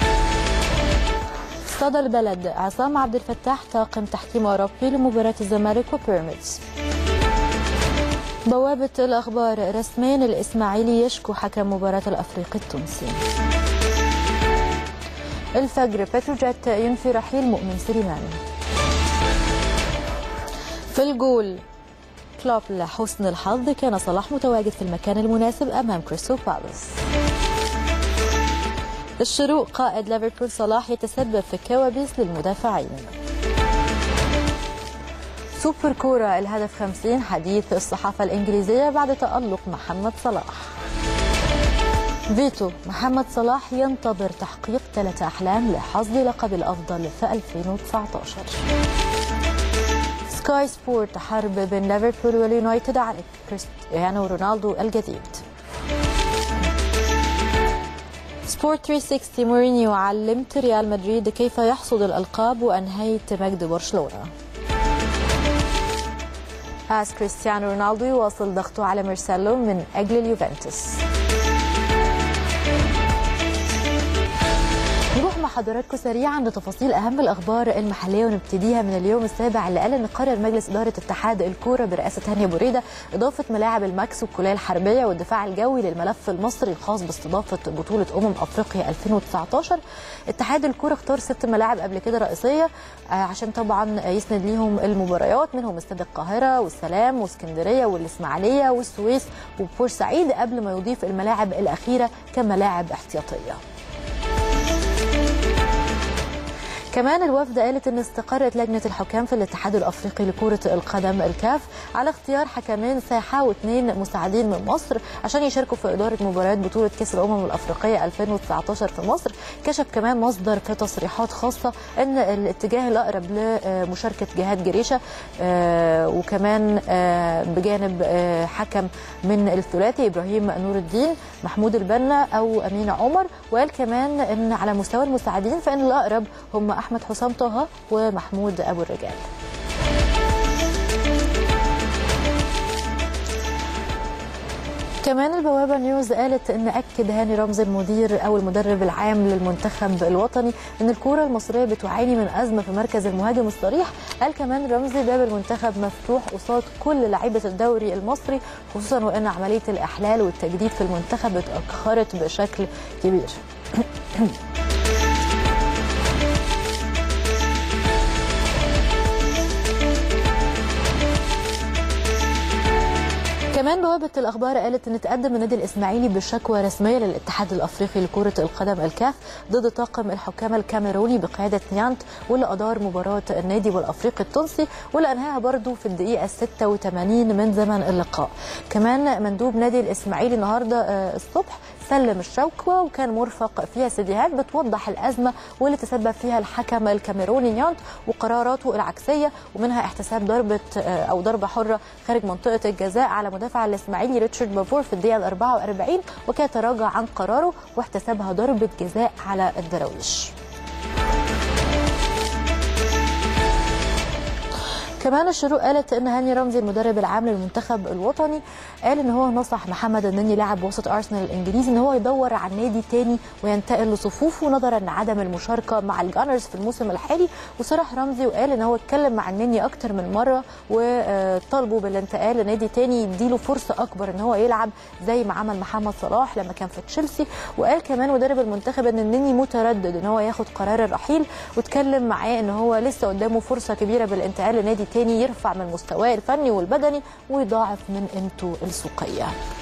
صدى البلد عصام عبد الفتاح طاقم تحكيم أوروبي لمباراة الزمالك وبيراميدز. بوابة الأخبار رسميا الإسماعيلي يشكو حكم مباراة الأفريقي التونسي. الفجر بتروجيت ينفي رحيل مؤمن سليمان. في الجول كلوب لحسن الحظ كان صلاح متواجد في المكان المناسب أمام كريستال بالاس. الشروق قائد ليفربول صلاح يتسبب في كوابيس للمدافعين. سوبر كورة الهدف خمسين حديث الصحافة الإنجليزية بعد تألق محمد صلاح. فيتو محمد صلاح ينتظر تحقيق ثلاث أحلام لحصد لقب الأفضل في ألفين وتسعة عشر. سكاي سبورت حرب بين ليفربول واليونايتد على كريستيانو رونالدو الجديد. سبورت ثلاثمية وستين مورينيو علمت ريال مدريد كيف يحصد الألقاب وأنهيت مجد برشلونة. آس كريستيانو رونالدو يواصل ضغطه على مارسيلو من أجل اليوفنتوس. نروح مع حضراتكم سريعا لتفاصيل اهم الاخبار المحليه ونبتديها من اليوم السابع اللي قال ان قرر مجلس اداره اتحاد الكوره برئاسه هاني أبو ريدة اضافه ملاعب الماكس والكليه الحربيه والدفاع الجوي للملف المصري الخاص باستضافه بطوله امم افريقيا ألفين وتسعطاشر. اتحاد الكوره اختار ست ملاعب قبل كده رئيسيه عشان طبعا يسند ليهم المباريات، منهم استاد القاهره والسلام واسكندريه والاسماعيليه والسويس وبورسعيد، قبل ما يضيف الملاعب الاخيره كملاعب احتياطيه. كمان الوفد قالت ان استقرت لجنه الحكام في الاتحاد الافريقي لكره القدم الكاف على اختيار حكمين ساحه واثنين مساعدين من مصر عشان يشاركوا في اداره مباريات بطوله كاس الامم الافريقيه ألفين وتسعطاشر في مصر. كشف كمان مصدر في تصريحات خاصه ان الاتجاه الاقرب لمشاركه جهاد جريشه وكمان بجانب حكم من الثلاثي ابراهيم نور الدين محمود البنا او امين عمر. وقال كمان ان على مستوى المساعدين فان الاقرب هم احمد حسام طه ومحمود ابو الرجال. كمان البوابه نيوز قالت ان اكد هاني رمزي المدير او المدرب العام للمنتخب الوطني ان الكوره المصريه بتعاني من ازمه في مركز المهاجم الصريح. قال كمان رمزي باب المنتخب مفتوح قصاد كل لعيبه الدوري المصري، خصوصا وان عمليه الاحلال والتجديد في المنتخب اتاخرت بشكل كبير. كمان بوابة الأخبار قالت أن تقدم النادي الإسماعيلي بشكوى رسمية للاتحاد الأفريقي لكرة القدم الكاف ضد طاقم الحكام الكاميروني بقيادة نيانت واللي أدار مباراة النادي والأفريقي التونسي واللي أنهاها برضو في الدقيقة ستة وثمانين من زمن اللقاء. كمان مندوب نادي الإسماعيلي النهارده الصبح سلم الشكوى وكان مرفق فيها سيديهات بتوضح الأزمة واللي تسبب فيها الحكم الكاميروني نيانت وقراراته العكسية، ومنها احتساب ضربة أو ضربة حرة خارج منطقة الجزاء على مدافع الإسماعيلي ريتشارد بافور في الدقيقة الأربعة وأربعين، وكان تراجع عن قراره واحتسابها ضربة جزاء على الدراويش. كمان الشروق قالت ان هاني رمزي المدرب العام للمنتخب الوطني قال ان هو نصح محمد النني لاعب وسط ارسنال الانجليزي ان هو يدور عن نادي تاني وينتقل لصفوفه نظرا لعدم المشاركه مع الجانرز في الموسم الحالي. وصرح رمزي وقال ان هو اتكلم مع النني اكتر من مره وطالبه بالانتقال لنادي تاني يديله فرصه اكبر ان هو يلعب زي ما عمل محمد صلاح لما كان في تشيلسي. وقال كمان مدرب المنتخب ان النني متردد ان هو ياخد قرار الرحيل، واتكلم معاه ان هو لسه قدامه فرصه كبيره بالانتقال لنادي تاني يرفع من مستواه الفني والبدني ويضاعف من قيمته السوقيه.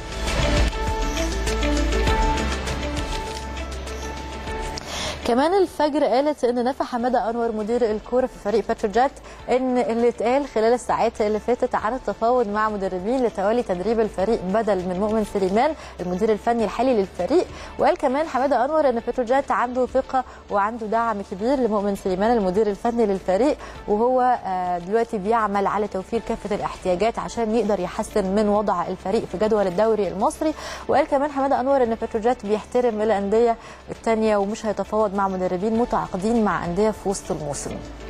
كمان الفجر قالت ان نفى حماده انور مدير الكوره في فريق بتروجيت ان اللي اتقال خلال الساعات اللي فاتت عن التفاوض مع مدربين لتولي تدريب الفريق بدل من مؤمن سليمان المدير الفني الحالي للفريق. وقال كمان حماده انور ان بتروجيت عنده ثقه وعنده دعم كبير لمؤمن سليمان المدير الفني للفريق، وهو دلوقتي بيعمل على توفير كافه الاحتياجات عشان يقدر يحسن من وضع الفريق في جدول الدوري المصري. وقال كمان حماده انور ان بتروجيت بيحترم الانديه الثانيه ومش هيتفاوض مع مدربين متعاقدين مع أندية في وسط الموسم.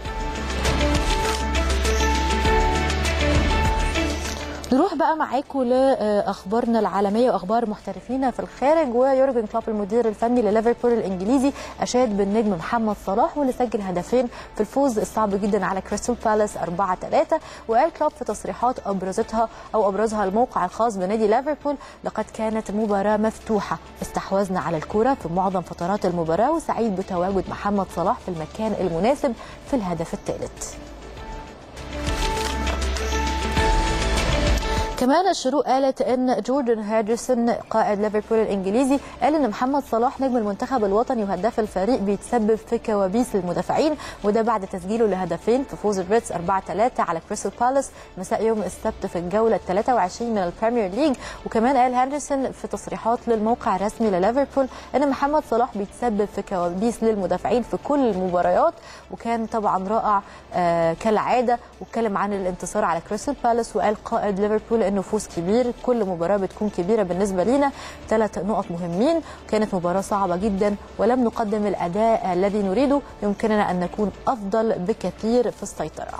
نروح بقى معاكم لاخبارنا العالميه واخبار محترفين في الخارج. ويورجن كلوب المدير الفني لليفربول الانجليزي اشاد بالنجم محمد صلاح واللي سجل هدفين في الفوز الصعب جدا على كريستال بالاس أربعة ثلاثة. وقال كلوب في تصريحات ابرزتها او ابرزها الموقع الخاص بنادي ليفربول: لقد كانت مباراه مفتوحه، استحوذنا على الكره في معظم فترات المباراه وسعيد بتواجد محمد صلاح في المكان المناسب في الهدف الثالث. كمان الشروق قالت ان جوردن هيدرسون قائد ليفربول الانجليزي قال ان محمد صلاح نجم المنتخب الوطني وهداف الفريق بيتسبب في كوابيس للمدافعين، وده بعد تسجيله لهدفين في فوز الريدز أربعة ثلاثة على كريستال بالاس مساء يوم السبت في الجوله الثالثة وعشرين من البريمير ليج. وكمان قال هندرسون في تصريحات للموقع الرسمي لليفربول ان محمد صلاح بيتسبب في كوابيس للمدافعين في كل المباريات، وكان طبعا رائع آه كالعاده، واتكلم عن الانتصار على كريستال بالاس. وقال قائد ليفربول لانه فوز كبير، كل مباراه بتكون كبيره بالنسبه لينا، ثلاث نقط مهمين، كانت مباراه صعبه جدا ولم نقدم الاداء الذي نريده، يمكننا ان نكون افضل بكثير في السيطره.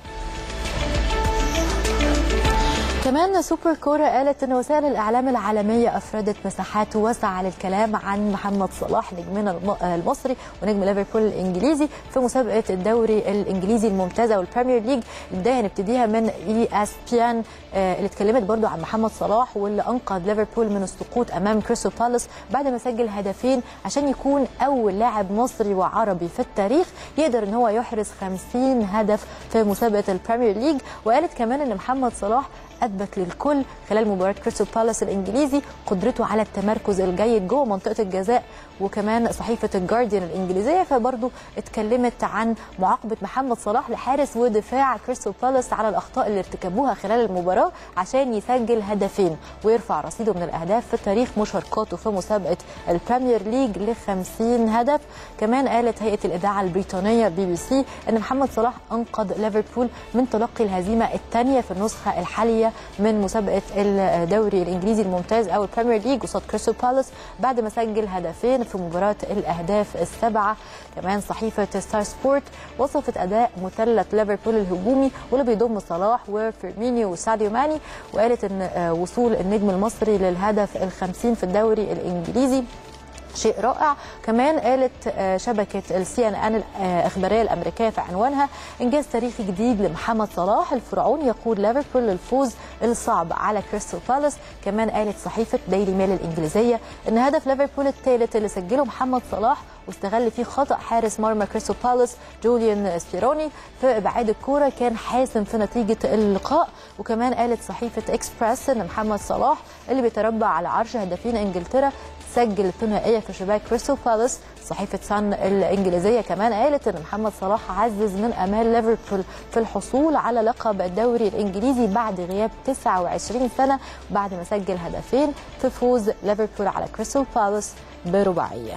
كمان سوبر كورة قالت ان وسائل الاعلام العالميه افردت مساحات واسعه للكلام عن محمد صلاح نجمنا المصري ونجم ليفربول الانجليزي في مسابقه الدوري الانجليزي الممتازه والبريمير ليج. البدايه هنبتديها من اي اس بي ان اللي اتكلمت برضو عن محمد صلاح واللي انقذ ليفربول من السقوط امام كريستال بالاس بعد ما سجل هدفين عشان يكون اول لاعب مصري وعربي في التاريخ يقدر ان هو يحرز خمسين هدف في مسابقه البريمير ليج. وقالت كمان ان محمد صلاح اثبت للكل خلال مباراه كريستال بالاس الانجليزي قدرته على التمركز الجيد جوه منطقه الجزاء. وكمان صحيفه الجارديان الانجليزيه فبرضه اتكلمت عن معاقبه محمد صلاح لحارس ودفاع كريستال بالاس على الاخطاء اللي ارتكبوها خلال المباراه عشان يسجل هدفين ويرفع رصيده من الاهداف في تاريخ مشاركاته في مسابقه البريمير ليج ل خمسين هدف. كمان قالت هيئه الاذاعه البريطانيه بي بي سي ان محمد صلاح انقذ ليفربول من تلقي الهزيمه الثانيه في النسخه الحاليه من مسابقه الدوري الانجليزي الممتاز او البريمير ليج قصاد كريستال بالاس بعد ما سجل هدفين في مباراه الاهداف السبعه. كمان صحيفه ستار سبورت وصفت اداء مثلث ليفربول الهجومي واللي بيضم صلاح وفيرمينيو وساديو ماني، وقالت ان وصول النجم المصري للهدف الخمسين في الدوري الانجليزي شيء رائع. كمان قالت شبكه السي ان ان الاخباريه الامريكيه في عنوانها انجاز تاريخي جديد لمحمد صلاح، الفرعون يقود ليفربول للفوز الصعب على كريستال بالاس. كمان قالت صحيفه ديلي ميل الانجليزيه ان هدف ليفربول الثالث اللي سجله محمد صلاح واستغل فيه خطا حارس مرمى كريستال بالاس جوليان سبيروني في ابعاد الكوره كان حاسم في نتيجه اللقاء. وكمان قالت صحيفه اكسبرس ان محمد صلاح اللي بيتربع على عرش هدافين انجلترا سجل ثنائيه في شباك كريستال بالاس. صحيفه سان الانجليزيه كمان قالت ان محمد صلاح عزز من امال ليفربول في الحصول على لقب الدوري الانجليزي بعد غياب تسعة وعشرين سنه بعد ما سجل هدفين في فوز ليفربول على كريستال بالاس برباعيه.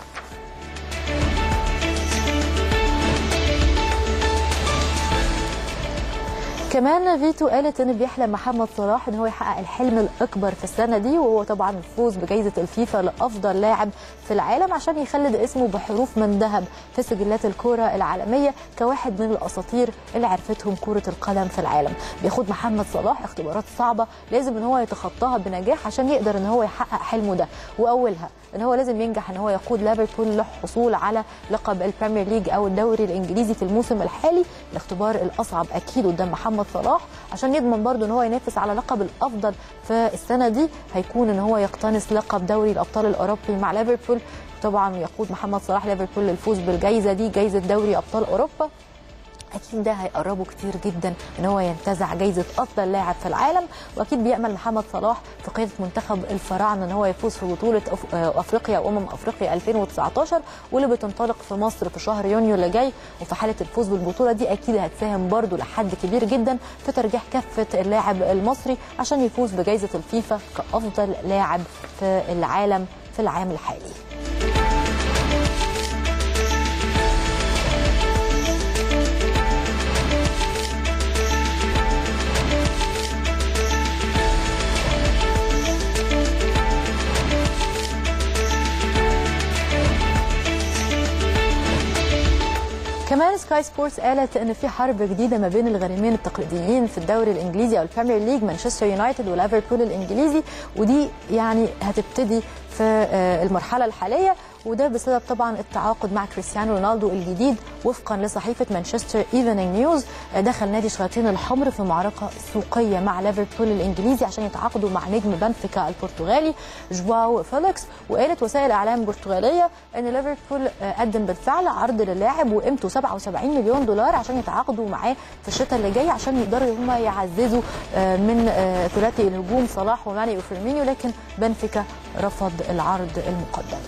كمان فيتو قالت ان بيحلم محمد صلاح ان هو يحقق الحلم الاكبر في السنه دي وهو طبعا الفوز بجائزه الفيفا لافضل لاعب في العالم عشان يخلد اسمه بحروف من ذهب في سجلات الكره العالميه كواحد من الاساطير اللي عرفتهم كره القدم في العالم. بيخوض محمد صلاح اختبارات صعبه لازم ان هو يتخطاها بنجاح عشان يقدر ان هو يحقق حلمه ده، واولها ان هو لازم ينجح ان هو يقود ليفربول للحصول على لقب البريمير ليج او الدوري الانجليزي في الموسم الحالي، الاختبار الاصعب اكيد قدام محمد صلاح عشان يضمن برضه ان هو ينافس على لقب الافضل في السنه دي هيكون ان هو يقتنص لقب دوري الابطال الاوروبي مع ليفربول. طبعا يقود محمد صلاح ليفربول للفوز بالجائزه دي جائزه دوري ابطال اوروبا، اكيد ده هيقربه كتير جدا ان هو ينتزع جائزه افضل لاعب في العالم. واكيد بيامل محمد صلاح في قياده منتخب الفراعنه ان هو يفوز في بطوله افريقيا وامم افريقيا ألفين وتسعتاشر واللي بتنطلق في مصر في شهر يونيو اللي جاي. وفي حاله الفوز بالبطوله دي اكيد هتساهم برده لحد كبير جدا في ترجيح كفه اللاعب المصري عشان يفوز بجائزه الفيفا كافضل لاعب في العالم في العام الحالي. كمان سكاي سبورتس قالت ان في حرب جديده ما بين الغريمين التقليديين في الدوري الانجليزي او البريمير ليج مانشستر يونايتد وليفربول الانجليزي، ودي يعني هتبتدي في المرحله الحاليه وده بسبب طبعا التعاقد مع كريستيانو رونالدو الجديد. وفقا لصحيفه مانشستر ايفنينج نيوز دخل نادي الشياطين الحمر في معركه سوقيه مع ليفربول الانجليزي عشان يتعاقدوا مع نجم بنفيكا البرتغالي جواو فيليكس. وقالت وسائل اعلام برتغاليه ان ليفربول قدم بالفعل عرض للاعب وقيمته سبعة وسبعين مليون دولار عشان يتعاقدوا معاه في الشتاء اللي جاي عشان يقدروا هم يعززوا من ثلاثي الهجوم صلاح وماني وفيرمينيو، لكن بنفيكا رفض العرض المقدم.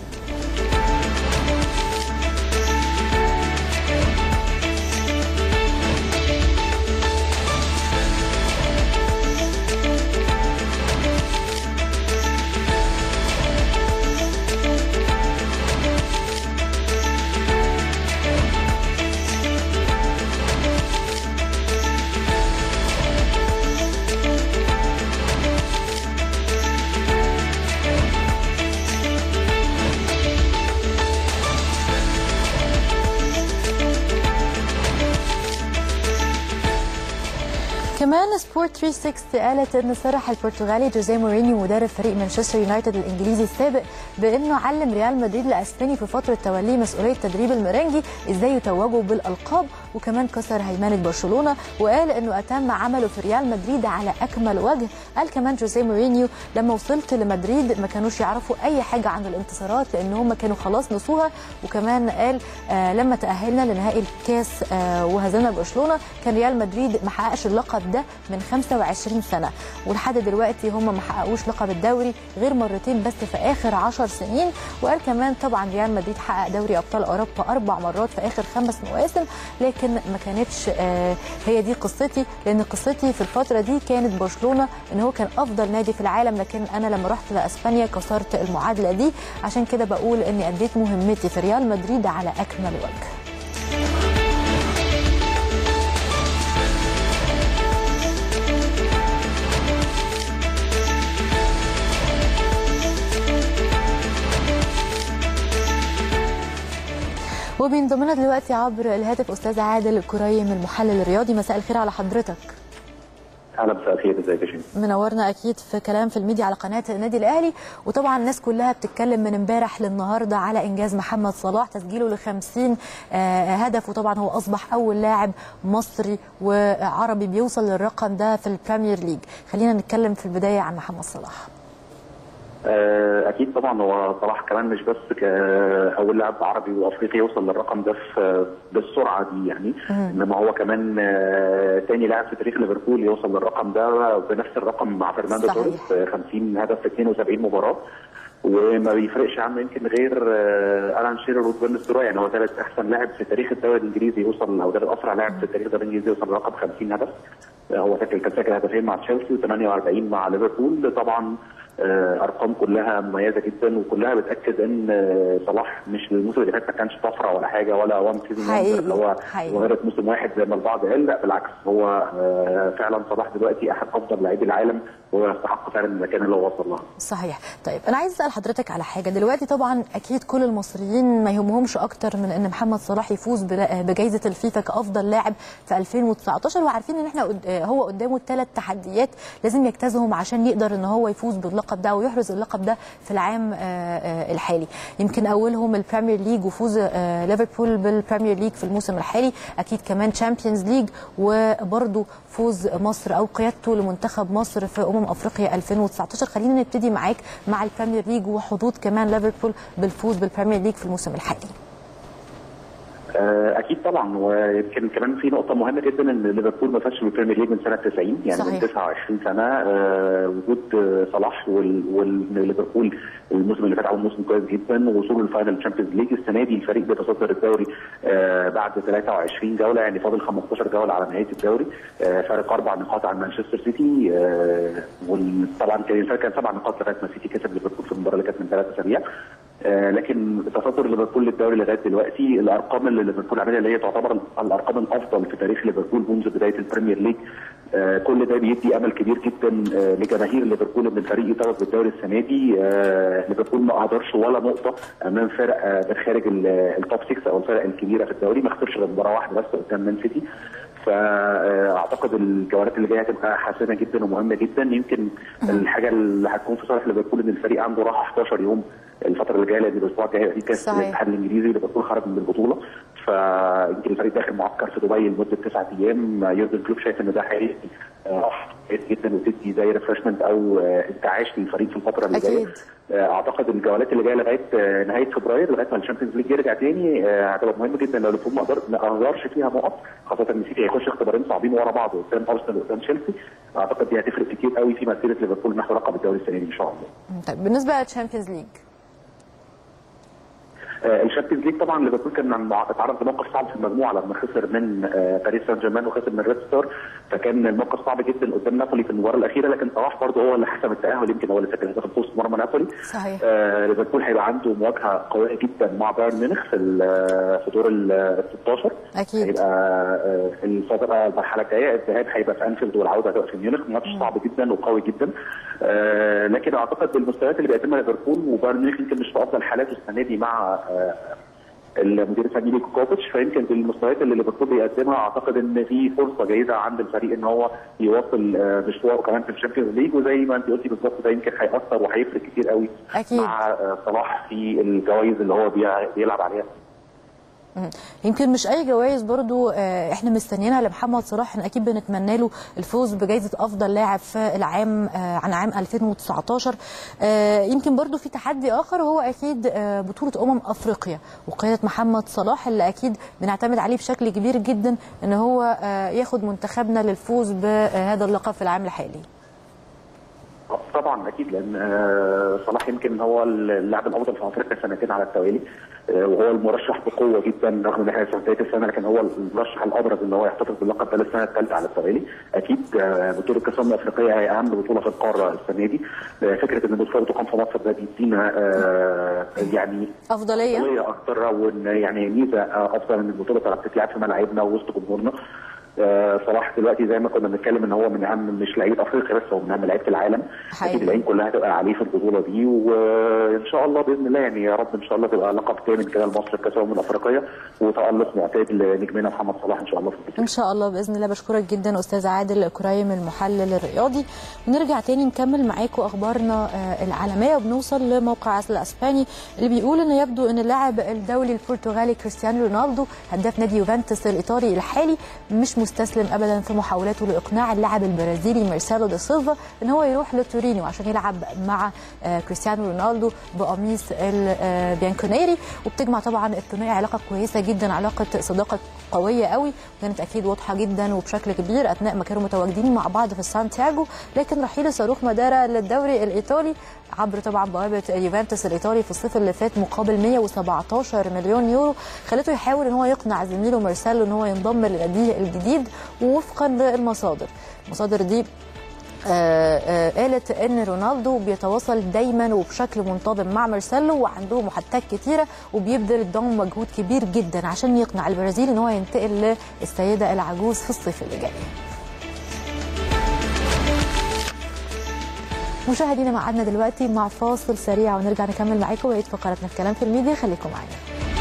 كمان سبورت ثلاثمية وستين قالت ان صرح البرتغالي جوزيه مورينيو مدرب فريق مانشستر يونايتد الانجليزي السابق بانه علم ريال مدريد الاسباني في فتره توليه مسؤوليه تدريب الميرينجي ازاي يتوجوا بالالقاب، وكمان كسر هيمنه برشلونه، وقال انه اتم عمله في ريال مدريد على اكمل وجه. قال كمان جوزيه مورينيو لما وصلت لمدريد ما كانوش يعرفوا اي حاجه عن الانتصارات لان هم كانوا خلاص نسوها، وكمان قال آه لما تاهلنا لنهائي الكاس آه وهزمنا برشلونه كان ريال مدريد ما حققش اللقب ده من خمسة وعشرين سنه، ولحد دلوقتي هم ما حققوش لقب الدوري غير مرتين بس في اخر عشر سنين. وقال كمان طبعا ريال مدريد حقق دوري ابطال اوروبا اربع مرات في اخر خمس مواسم، لكن ما كانتش آه هي دي قصتي، لان قصتي في الفتره دي كانت برشلونه ان هو كان افضل نادي في العالم، لكن انا لما رحت لاسبانيا كسرت المعادله دي، عشان كده بقول اني اديت مهمتي في ريال مدريد على اكمل وجه. وبينضم دلوقتي عبر الهاتف استاذ عادل الكريم المحلل الرياضي. مساء الخير على حضرتك. اهلا، مساء الخير، ازيك يا شيماء؟ منورنا اكيد في كلام في الميديا على قناه النادي الاهلي، وطبعا الناس كلها بتتكلم من امبارح للنهارده على انجاز محمد صلاح تسجيله ل خمسين هدف، وطبعا هو اصبح اول لاعب مصري وعربي بيوصل للرقم ده في البريمير ليج. خلينا نتكلم في البدايه عن محمد صلاح. اكيد طبعا هو صلاح كمان مش بس كاول لاعب عربي وافريقي يوصل للرقم ده بالسرعه دي يعني، انما هو كمان ثاني لاعب في تاريخ ليفربول يوصل للرقم ده بنفس الرقم مع فرناندو توريس، خمسين هدف في اثنين وسبعين مباراه، وما بيفرقش عنه يمكن غير الان شيرر وبن ستروي، يعني هو ثالث احسن لاعب في تاريخ الدوري الانجليزي يوصل، او ثالث اسرع لاعب في تاريخ الدوري الانجليزي يوصل لرقم خمسين هدف. هو سجل كان سجل هدفين مع تشيلسي وثمانية وأربعين مع ليفربول. طبعا ارقام كلها مميزه جدا، وكلها بتاكد ان صلاح مش الموسم اللي فات ما كانش طفره ولا حاجه ولا وان سيزون اللي هو مجرد موسم واحد زي ما البعض قال، لا بالعكس هو فعلا صلاح دلوقتي احد افضل لاعبي العالم وهو يستحق فعلا المكان اللي هو وصل له. صحيح. طيب انا عايز اسال حضرتك على حاجه دلوقتي، طبعا اكيد كل المصريين ما يهمهمش اكتر من ان محمد صلاح يفوز بجائزه الفيفا كافضل لاعب في ألفين وتسعطاشر، وعارفين ان احنا هو قدامه ثلاث تحديات لازم يجتازهم عشان يقدر ان هو يفوز باللقب ده ويحرز اللقب ده في العام الحالي. يمكن اولهم البريمير ليج وفوز ليفربول بالبريمير ليج في الموسم الحالي، اكيد كمان تشامبيونز ليج، وبرده فوز مصر او قيادته لمنتخب مصر في امم افريقيا ألفين وتسعطاشر. خلينا نبتدي معاك مع البريمير ليج وحظوظ كمان ليفربول بالفوز بالبريمير ليج في الموسم الحالي. اكيد طبعا، ويمكن كمان في نقطه مهمه جدا ان ليفربول ما فازش بالبريمير ليج من سنه تسعين، يعني صحيح. من تسعة وعشرين سنه. أه وجود صلاح وليفربول الموسم اللي فات عمل موسم كويس جدا، ووصوله للفاينل تشامبيونز ليج. السنه دي الفريق بيتصدر الدوري أه بعد ثلاثة وعشرين جوله، يعني فاضل خمستاشر جوله على نهايه الدوري، أه فارق اربع نقاط عن مانشستر سيتي. أه وطبعا كان الفرق كان سبع نقاط لغايه ما سيتي كسب ليفربول في المباراه اللي كانت من ثلاث اسابيع. آه لكن تصدر ليفربول للدوري لغايه دلوقتي، الارقام اللي ليفربول عملها اللي هي تعتبر الارقام الافضل في تاريخ ليفربول منذ بدايه البريمير ليج، آه كل ده بيدي امل كبير جدا آه لجماهير ليفربول ان الفريق يتوج بالدوري السنه دي. آه ليفربول ما قدرش ولا نقطه امام فرق آه من خارج التوب ستة او الفرق الكبيره في الدوري، ما خسرش غير مباراه واحده بس قدام مان سيتي. فاعتقد الجولات اللي جايه هتبقى حاسمه جدا ومهمه جدا. يمكن الحاجه اللي هتكون في صالح ليفربول ان الفريق عنده راحه احداشر يوم الفتره اللي جايه، لان الاسبوع الجاي في كاس الاتحاد الانجليزي، ليفربول خرج من البطوله، فيمكن الفريق داخل معسكر في دبي لمده تسعة ايام. يورجن كلوب شايف ان ده حقيقي كويس جدا وتدي زي ريفرشمنت او انتعاش للفريق في الفتره اللي جايه. اعتقد الجولات اللي جايه لغايه نهايه فبراير لغايه ما الشامبيونز ليج يرجع تاني هتبقى مهمه جدا لو ليفربول ما قدرش فيها نقط، خاصه ان سيتي هيخش اختبارين صعبين ورا بعض قدام ارسنال وقدام تشيلسي. اعتقد دي هتفرق كتير قوي في مسيره ليفربول نحو لقب الدوري السنه دي ان شاء الله. طيب بالنسبه للشامبيونز ليج، الشامبيونز ليج طبعا ليفربول كان اتعرض لموقف صعب في المجموعه لما خسر من باريس سان جيرمان وخسر من ريد ستار، فكان الموقف صعب جدا قدام نابولي في المباراه الاخيره، لكن صلاح برضه هو اللي حسم التاهل، يمكن هو اللي سجل هدف الفوز في مرمى نابولي. صحيح. آه ليفربول هيبقى عنده مواجهه قويه جدا مع بايرن ميونخ في في دور ال ستاشر. اكيد هيبقى آه الفتره المرحله الجايه الذهاب هيبقى في انفيلد والعوده هتبقى في ميونخ، ماتش صعب جدا وقوي جدا. آه لكن اعتقد بالمستويات اللي بيقدمها ليفربول وبايرن ميونخ يمكن مش في افضل حالاته السنه دي مع آه المدير الفني ليكو كوفيتش. فيمكن بالمستويات اللي ليفربول بيقدمها اعتقد ان في فرصه جيده عند الفريق ان هو يواصل مشواره كمان في الشامبيونز ليج، وزي ما انت قلتي بالظبط ده يمكن هيأثر وهيفرق كتير قوي أكيد. مع صلاح في الجوائز اللي هو بيلعب عليها. يمكن مش اي جوائز برضو احنا مستنيينها لمحمد صلاح، احنا اكيد بنتمنى له الفوز بجائزه افضل لاعب في العام عن عام ألفين وتسعطاشر. يمكن برضو في تحدي اخر وهو اكيد بطوله امم افريقيا وقياده محمد صلاح اللي اكيد بنعتمد عليه بشكل كبير جدا ان هو ياخد منتخبنا للفوز بهذا اللقب في العام الحالي. طبعا اكيد، لان صلاح يمكن هو اللاعب الافضل في افريقيا سنتين على التوالي، وهو المرشح بقوه جدا رغم ان احنا في بدايه السنه، لكن هو المرشح الابرز ان هو يحتفظ باللقب ده للسنه الثالثه على التوالي. اكيد بطوله كاس الامم الافريقيه هي اهم بطوله في القاره السنه دي. فكره ان البطوله تقام في مصر ده بيدينا يعني افضليه افضليه اكثر، وان يعني ميزه افضل ان البطوله بتتلعب في ملاعبنا ووسط جمهورنا. صلاح دلوقتي زي ما كنا بنتكلم ان هو من اهم مش لعيب افريقيا بس، هو من اهم لعيبه العالم. اكيد العين كلها هتبقى عليه في البطوله دي، وان شاء الله باذن الله يعني يا رب ان شاء الله تبقى لقب ثامن كده لمصر في كاس الامم الافريقيه، وتالق معتاد لنجمنا محمد صلاح ان شاء الله في البطوله. ان شاء الله باذن الله. بشكرك جدا استاذ عادل كريم المحلل الرياضي، ونرجع تاني نكمل معاكم اخبارنا العالميه، وبنوصل لموقع الاسباني اللي بيقول ان يبدو ان اللاعب الدولي البرتغالي كريستيانو رونالدو هداف نادي يوفنتوس الايطالي الحالي مش مستسلم ابدا في محاولاته لاقناع اللاعب البرازيلي مارسيلو دا سيلفا ان هو يروح لتورينو عشان يلعب مع كريستيانو رونالدو بقميص البيانكونيري. وبتجمع طبعا الثنائي علاقه كويسه جدا، علاقه صداقه قويه قوي، وكانت اكيد واضحه جدا وبشكل كبير اثناء ما كانوا متواجدين مع بعض في سانتياغو. لكن رحيل صاروخ مادارا للدوري الايطالي عبر طبعا بوابه اليوفنتوس الايطالي في الصيف اللي فات مقابل مئة وسبعتاشر مليون يورو خلته يحاول ان هو يقنع زميله مارسيلو ان هو ينضم لناديه الجديد. ووفقا للمصادر المصادر دي آآ آآ قالت ان رونالدو بيتواصل دايما وبشكل منتظم مع مارسيلو، وعنده محادثات كتيره وبيبذل الضم مجهود كبير جدا عشان يقنع البرازيل ان هو ينتقل للسيده العجوز في الصيف اللي جاي. مشاهدينا معادنا دلوقتي مع فاصل سريع ونرجع نكمل معاكم بقيه فقراتنا في كلام في الميديا، خليكم معانا.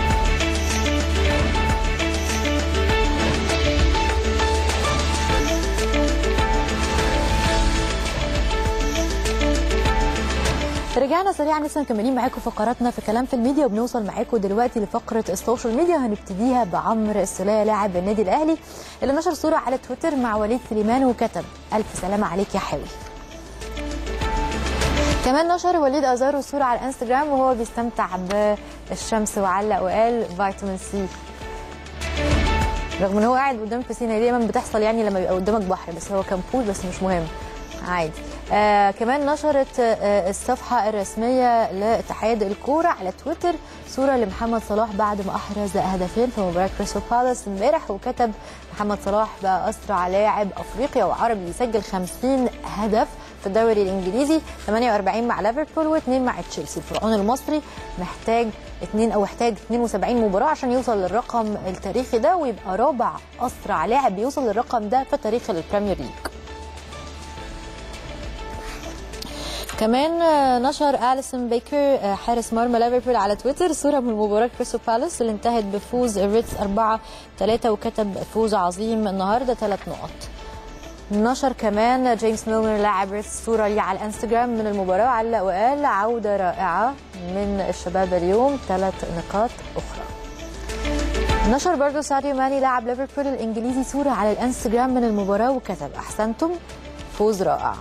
رجعنا سريعا لسه مكملين معاكم فقراتنا في كلام في الميديا، وبنوصل معاكم دلوقتي لفقره السوشيال ميديا. هنبتديها بعمرو السوليه لاعب النادي الاهلي اللي نشر صوره على تويتر مع وليد سليمان وكتب الف سلامه عليك يا حاوي. كمان نشر وليد ازارو صوره على الانستجرام وهو بيستمتع بالشمس وعلق وقال فيتامين سي، رغم ان هو قاعد قدام بسينه دايما بتحصل يعني لما بيبقى قدامك بحر، بس هو كان بول بس مش مهم عادي. آه كمان نشرت آه الصفحه الرسميه لاتحاد الكوره على تويتر صوره لمحمد صلاح بعد ما احرز هدفين في مباراه كريستال بالاس امبارح، وكتب محمد صلاح بقى اسرع لاعب افريقيا وعربي يسجل خمسين هدف في الدوري الانجليزي، ثمانية وأربعين مع ليفربول واثنين مع تشيلسي. الفرعون المصري محتاج اثنين او احتاج اثنين وسبعين مباراه عشان يوصل للرقم التاريخي ده ويبقى رابع اسرع لاعب يوصل للرقم ده في تاريخ البريمير ليج. كمان نشر أليسون بيكر حارس مرمى ليفربول على تويتر صوره من مباراه كريستال بالاس اللي انتهت بفوز الريدز أربعة ثلاثة، وكتب فوز عظيم النهارده ثلاث نقط. نشر كمان جيمس ميلنر لاعب ريدز صوره ليه على الانستجرام من المباراه، علق وقال عوده رائعه من الشباب اليوم ثلاث نقاط اخرى. نشر برضو ساديو ماني لاعب ليفربول الانجليزي صوره على الانستجرام من المباراه وكتب احسنتم فوز رائع.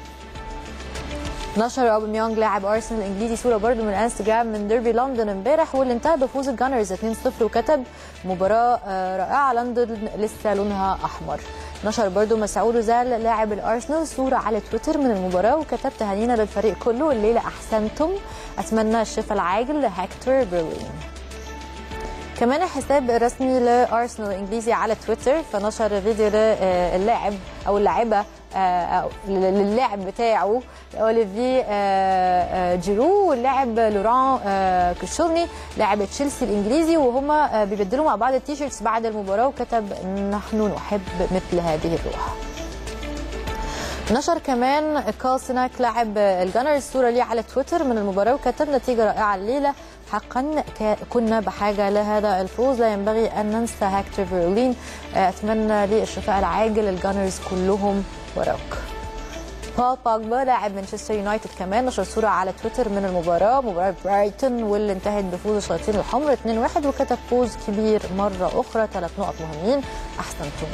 نشر اوباميانج لاعب ارسنال الانجليزي صوره برضو من الانستجرام من ديربي لندن امبارح واللي انتهى بفوز الجانرز اثنين صفر، وكتب مباراه رائعه لندن لسه لونها احمر. نشر برضو مسعود اوزيل لاعب الارسنال صوره على تويتر من المباراه وكتب تهانينا للفريق كله الليله احسنتم، اتمنى الشفاء العاجل لهكتور برلين. كمان الحساب الرسمي لارسنال الانجليزي على تويتر فنشر فيديو للاعب او اللاعبه للاعب بتاعه اوليفي جيرو واللاعب لوران كوشولني لاعب تشيلسي الانجليزي، وهما بيبدلوا مع بعض التيشيرتس بعد المباراه وكتب نحن نحب مثل هذه الروح. نشر كمان كارل سيناك لاعب الجانرز صوره ليه على تويتر من المباراه وكتب نتيجه رائعه الليله حقا كنا بحاجه لهذا الفوز، لا ينبغي ان ننسى هكتور فيرولين، اتمنى للشفاء العاجل، الجانرز كلهم وراك. بول بوجبا لاعب مانشستر يونايتد كمان نشر صوره على تويتر من المباراه، مباراه برايتون واللي انتهت بفوز الشياطين الحمر اثنين واحد، وكتب فوز كبير مره اخرى، ثلاث نقط مهمين، احسنتم.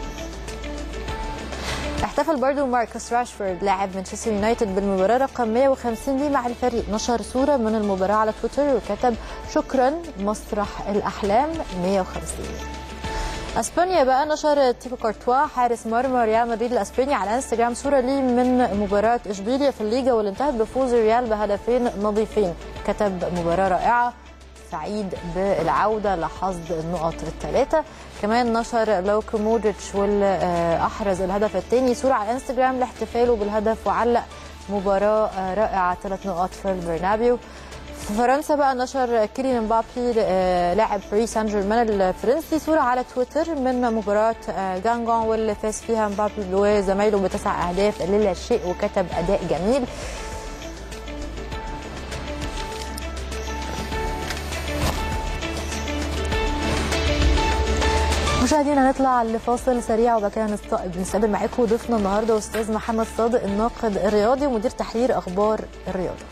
احتفل برضو ماركوس راشفورد لاعب مانشستر يونايتد بالمباراه رقم مئة وخمسين ليه مع الفريق، نشر صوره من المباراه على تويتر وكتب شكرا مسرح الاحلام مئة وخمسين. اسبانيا بقى نشر تيبو كورتوا حارس مرمى ريال مدريد الاسباني على انستغرام صوره ليه من مباراه اشبيليا في الليجا واللي انتهت بفوز الريال بهدفين نظيفين، كتب مباراه رائعه، سعيد بالعوده لحصد النقط الثلاثه. كمان نشر لوكا مودريتش واللي احرز الهدف الثاني صوره على انستغرام لاحتفاله بالهدف، وعلق مباراه رائعه، ثلاث نقط في البرنابيو. في فرنسا بقى نشر كيليان امبابي لاعب باريس سان جيرمان الفرنسي صوره على تويتر من مباراه جانجون واللي فاز فيها امبابي وزمايله بتسع اهداف لا شيء، وكتب اداء جميل. مشاهدينا نطلع لفاصل سريع وبعد كده نستقبل معاكم ضيفنا النهارده استاذ محمد صادق الناقد الرياضي ومدير تحرير اخبار الرياضه.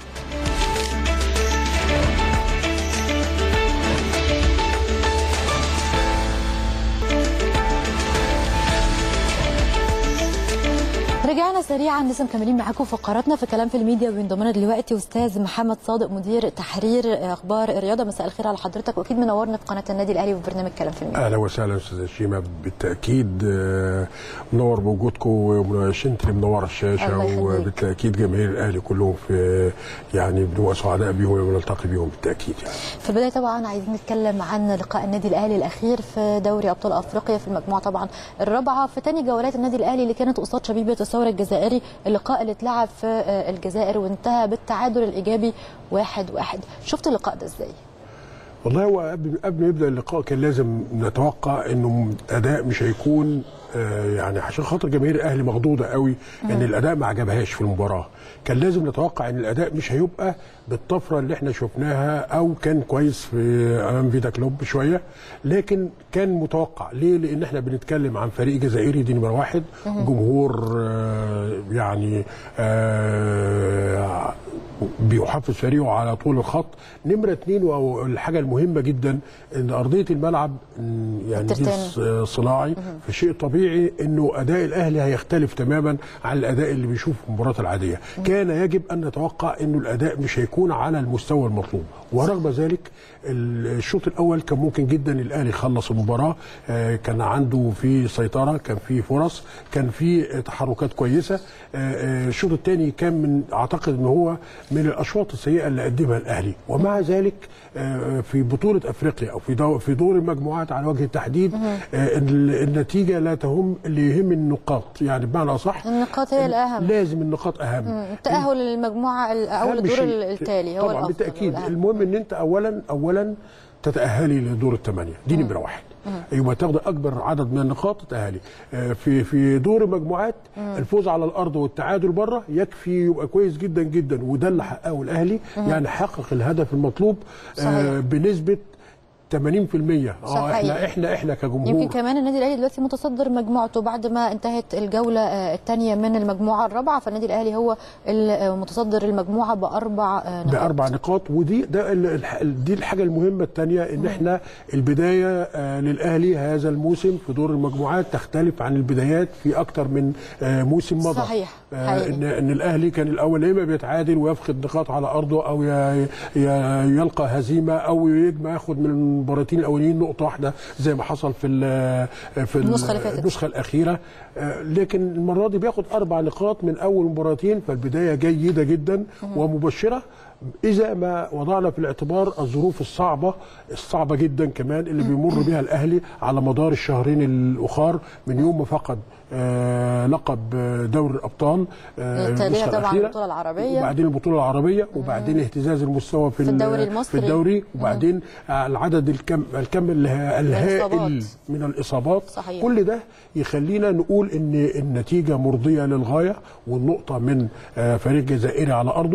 رجعنا سريعا لسه مكملين معاكم فقراتنا في كلام في الميديا، وبينضم لنا دلوقتي استاذ محمد صادق مدير تحرير اخبار الرياضه. مساء الخير على حضرتك، واكيد منورنا في قناه النادي الاهلي وفي برنامج كلام في الميديا. اهلا وسهلا استاذ شيماء، بالتاكيد منور بوجودكم وشنت اللي منور الشاشه، وبالتاكيد جماهير الاهلي كلهم في يعني بنبقى سعداء بيهم ونلتقي بيهم بالتاكيد. يعني في البدايه طبعا عايزين نتكلم عن لقاء النادي الاهلي الاخير في دوري ابطال افريقيا في المجموعه طبعا الرابعه في ثاني جولات النادي الاهلي اللي كانت قصاد شبيبه الثوره الجزائري، اللقاء اللي اتلعب في الجزائر وانتهى بالتعادل الايجابي واحد واحد. شفت اللقاء ده ازاي؟ والله هو قبل قبل ما يبدا اللقاء كان لازم نتوقع انه اداء مش هيكون يعني عشان خاطر جماهير الاهلي مخضوضه قوي ان الاداء ما عجبهاش في المباراه، كان لازم نتوقع ان الاداء مش هيبقى بالطفره اللي احنا شفناها، او كان كويس في امام فيتا كلوب شويه، لكن كان متوقع. ليه؟ لان احنا بنتكلم عن فريق جزائري دي نمره واحد، جمهور يعني بيحفز فريقه على طول الخط. نمره اثنين والحاجه المهمه جدا ان ارضيه الملعب يعني دي صناعي، في شيء طبيعي انه اداء الاهلي هيختلف تماما عن الاداء اللي بيشوفه في المباريات العاديه. كان يجب ان نتوقع انه الاداء مش هيكون على المستوى المطلوب، ورغم ذلك الشوط الاول كان ممكن جدا الاهلي يخلص المباراه، كان عنده في سيطره، كان في فرص، كان في تحركات كويسه. الشوط الثاني كان من اعتقد ان هو من الاشواط السيئه اللي قدمها الاهلي، ومع ذلك في بطوله افريقيا او في دور في دور المجموعات على وجه التحديد النتيجه لا تهم، اللي يهم النقاط، يعني بمعنى اصح النقاط هي الاهم، لازم النقاط اهم. التأهل للمجموعه او الدور التالي هو طبعا بالتاكيد. المهم ان انت اولا اولا تتاهلي لدور الثمانيه، دي نمره واحد. يبقى تاخد اكبر عدد من النقاط تتاهلي. في في دور المجموعات الفوز على الارض والتعادل بره يكفي، يبقى كويس جدا جدا، وده اللي حققه الاهلي. يعني حقق الهدف المطلوب آه بنسبه ثمانين بالمئة. اه احنا احنا احنا كجمهور يمكن كمان النادي الاهلي دلوقتي متصدر مجموعته بعد ما انتهت الجوله الثانيه من المجموعه الرابعه، فالنادي الاهلي هو المتصدر المجموعه باربع نقاط باربع نقاط ودي ده دي الحاجه المهمه الثانيه، ان احنا البدايه للاهلي هذا الموسم في دور المجموعات تختلف عن البدايات في اكثر من موسم مضى. صحيح. ان ان الاهلي كان الاول اما بيتعادل ويفقد نقاط على ارضه، او يلقى هزيمه، او يجمع ياخد من المباراتين الاولين نقطه واحده زي ما حصل في في النسخه, النسخة الاخيره. لكن المره دي بياخد اربع نقاط من اول مباراتين، فالبدايه جيده جدا ومبشره إذا ما وضعنا في الاعتبار الظروف الصعبة الصعبة جدا كمان اللي بيمر بها الأهلي على مدار الشهرين الأخر من يوم ما فقد آه لقب دوري الأبطال آه التالية طبعا البطولة العربية، وبعدين البطولة العربية، وبعدين اهتزاز المستوى في, في الدوري المصري في الدوري، وبعدين آه العدد الكم الكم الهائل من الإصابات. صحيح. كل ده يخلينا نقول إن النتيجة مرضية للغاية، والنقطة من آه فريق جزائري على أرضه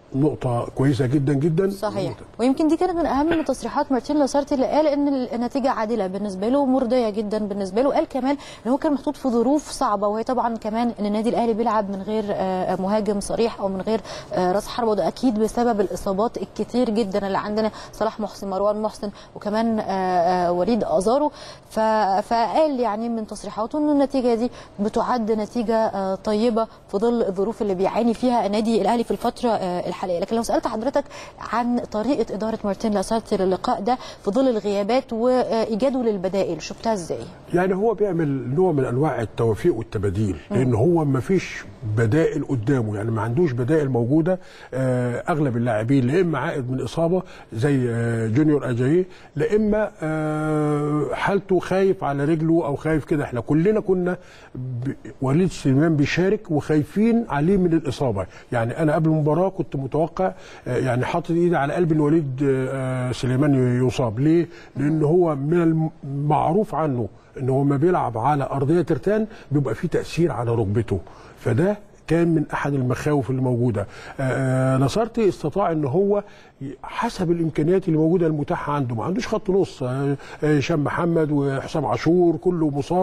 نقطه كويسه جدا جدا. صحيح، ويمكن دي كانت من اهم تصريحات مارتين لاسارتي اللي قال ان النتيجه عادله بالنسبه له ومرضيه جدا بالنسبه له. قال كمان ان هو كان محطوط في ظروف صعبه، وهي طبعا كمان ان النادي الاهلي بيلعب من غير مهاجم صريح او من غير راس حربه، وده اكيد بسبب الاصابات الكتير جدا اللي عندنا، صلاح محسن، مروان محسن، وكمان وليد ازارو. فقال يعني من تصريحاته ان النتيجه دي بتعد نتيجه طيبه في ظل الظروف اللي بيعاني فيها النادي الاهلي في الفتره الحاليه. لكن لو سالت حضرتك عن طريقه اداره مارتين لاسارتي للقاء ده في ظل الغيابات وايجاده للبدائل، شفتها ازاي؟ يعني هو بيعمل نوع من انواع التوفيق والتباديل، لان هو ما فيش بدائل قدامه، يعني ما عندوش بدائل موجوده. اغلب اللاعبين لا اما عائد من اصابه زي جونيور اجاييه، لا اما حالته خايف على رجله او خايف كده. احنا كلنا كنا وليد سليمان بيشارك وخايفين عليه من الاصابه. يعني انا قبل المباراه كنت متوقع، يعني حاطط ايدي على قلب ان وليد سليمان يصاب. ليه؟ لان هو من المعروف عنه ان هو ما بيلعب على ارضيه ترتان بيبقى فيه تاثير على ركبته، فده كان من احد المخاوف اللي موجوده. لاسارتي استطاع ان هو حسب الامكانيات اللي موجوده المتاحه عنده، ما عندوش خط نص، هشام محمد وحسام عاشور كله مصاب،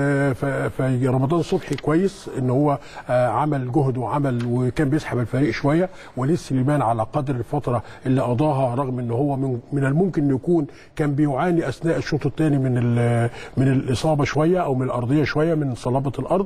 فرمضان صبحي كويس ان هو عمل جهد وعمل وكان بيسحب الفريق شويه. وليد سليمان على قدر الفتره اللي قضاها، رغم ان هو من من الممكن انه يكون كان بيعاني اثناء الشوط الثاني من من الاصابه شويه او من الارضيه شويه من صلابه الارض،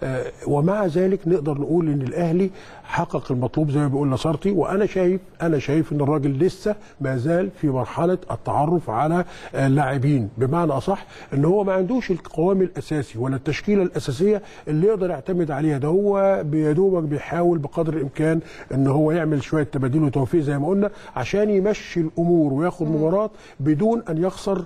ومع ذلك نقدر نقول ان الاهلي حقق المطلوب زي ما بيقول لاسارتي. وانا شايف انا شايف ان الراجل لسه ما زال في مرحله التعرف على اللاعبين، بمعنى اصح ان هو ما عندوش القوام الاساسي ولا التشكيله الاساسيه اللي يقدر يعتمد عليها. ده هو بيدوبك بيحاول بقدر الامكان ان هو يعمل شويه تبادل وتوفيق زي ما قلنا عشان يمشي الامور وياخد مباراه بدون ان يخسر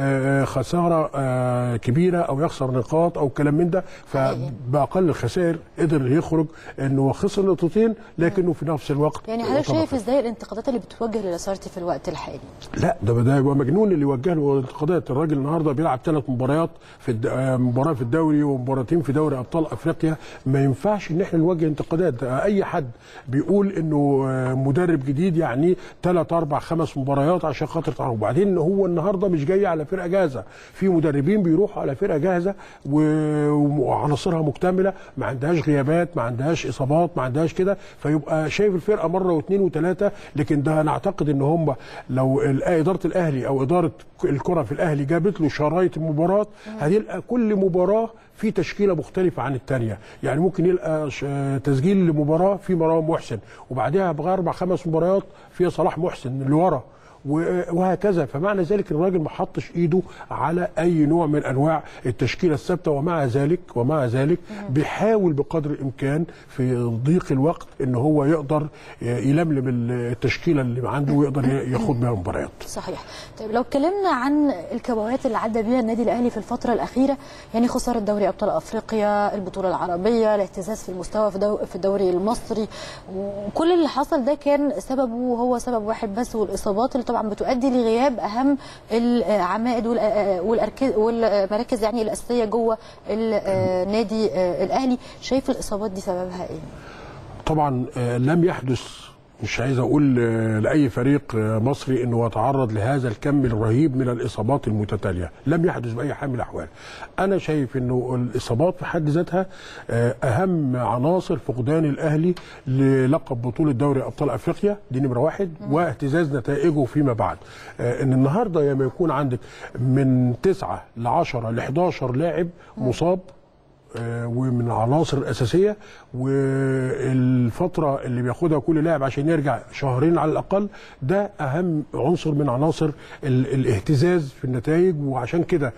خساره كبيره او يخسر نقاط او كلام من ده. فباقل الخسائر قدر يخرج انه خسر نقطتين لكنه في نفس الوقت. يعني حضرتك شايف ازاي الانتقادات اللي بتوجه للاسارتي في الوقت الحالي؟ لا ده ده يبقى مجنون اللي يوجه له انتقادات. الراجل النهارده بيلعب ثلاث مباريات في مباراه في الدوري ومباراتين في دوري ابطال افريقيا، ما ينفعش ان احنا نوجه انتقادات. اي حد بيقول انه مدرب جديد يعني ثلاث اربع خمس مباريات عشان خاطر تعرف، وبعدين هو النهارده مش جاي على فرقه جاهزه. في مدربين بيروحوا على فرقه جاهزه وعناصرها مكتمله، ما عندهاش غيابات، ما عندهاش اصابات، ما عندهاش كده، فيبقى شايف الفرقه مره واثنين وثلاثه. لكن ده انا اعتقد ان هم لو اداره الاهلي او اداره الكره في الاهلي جابت له شرايط المباراه هتلقى كل مباراه في تشكيله مختلفه عن الثانيه. يعني ممكن يلقى تسجيل لمباراه في مروان محسن وبعدها باربع خمس مباريات فيها صلاح محسن اللي ورا وهكذا. فمعنى ذلك الراجل ما حطش ايده على اي نوع من انواع التشكيله الثابته، ومع ذلك ومع ذلك بيحاول بقدر الامكان في ضيق الوقت ان هو يقدر يلملم التشكيله اللي عنده ويقدر ياخد بها مباريات. صحيح. طيب لو اتكلمنا عن الكبوات اللي عدى بيها النادي الاهلي في الفتره الاخيره، يعني خساره دوري ابطال افريقيا، البطوله العربيه، الاهتزاز في المستوى في الدوري المصري، وكل اللي حصل ده كان سببه هو سبب واحد بس، والاصابات اللي طبعا بتؤدي لغياب اهم العمائد والمراكز يعني الاساسيه جوه النادي الاهلي. شايف الاصابات دي سببها ايه؟ طبعا لم يحدث، مش عايز اقول لاي فريق مصري انه يتعرض لهذا الكم الرهيب من الاصابات المتتاليه، لم يحدث باي حال من الاحوال. انا شايف انه الاصابات في حد ذاتها اهم عناصر فقدان الاهلي للقب بطوله دوري ابطال افريقيا، دي نمره واحد، واهتزاز نتائجه فيما بعد. ان النهارده لما يكون عندك من تسعة ل عشرة ل حداشر لاعب مصاب ومن العناصر الاساسيه، والفتره اللي بياخدها كل لاعب عشان يرجع شهرين على الاقل، ده اهم عنصر من عناصر الاهتزاز في النتائج. وعشان كده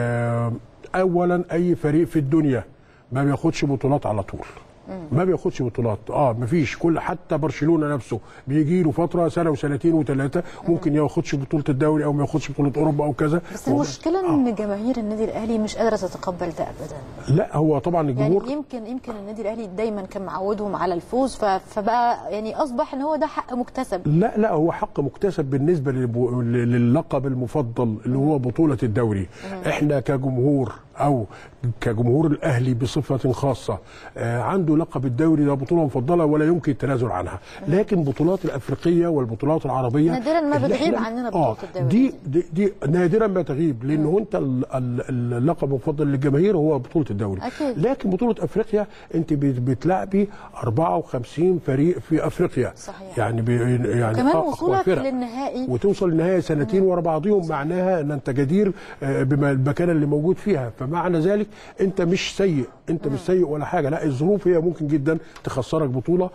اولا اي فريق في الدنيا ما بياخدش بطولات على طول، ما بياخدش بطولات. اه ما فيش، كل حتى برشلونه نفسه بيجي له فتره سنه وسنتين وثلاثه ممكن ما ياخدش بطوله الدوري او ما ياخدش بطوله اوروبا او كذا. بس المشكله آه. ان جماهير النادي الاهلي مش قادره تتقبل ده ابدا. لا هو طبعا الجمهور يعني يمكن يمكن النادي الاهلي دايما كان معودهم على الفوز، فبقى يعني اصبح ان هو ده حق مكتسب. لا لا هو حق مكتسب بالنسبه للقب المفضل اللي هو بطوله الدوري. مم. احنا كجمهور او كجمهور الاهلي بصفه خاصه عنده لقب الدوري، ده بطوله مفضله ولا يمكن التنازل عنها. لكن البطولات الافريقيه والبطولات العربيه نادرا ما بتغيب عننا بطوله الدوري دي, دي دي نادرا ما تغيب، لانه انت اللقب المفضل للجماهير هو بطوله الدوري. أكيد. لكن بطوله افريقيا انت بتلعبي أربعة وخمسين فريق في افريقيا. صحيح. يعني يعني كمان وصولك للنهائي وتوصل للنهائي سنتين ورا بعضهم، معناها ان انت جدير بالمكانه اللي موجود فيها. فمعنى ذلك انت مش سيء، انت مش سيء ولا حاجه، لا الظروف هي ممكن جدا تخسرك بطوله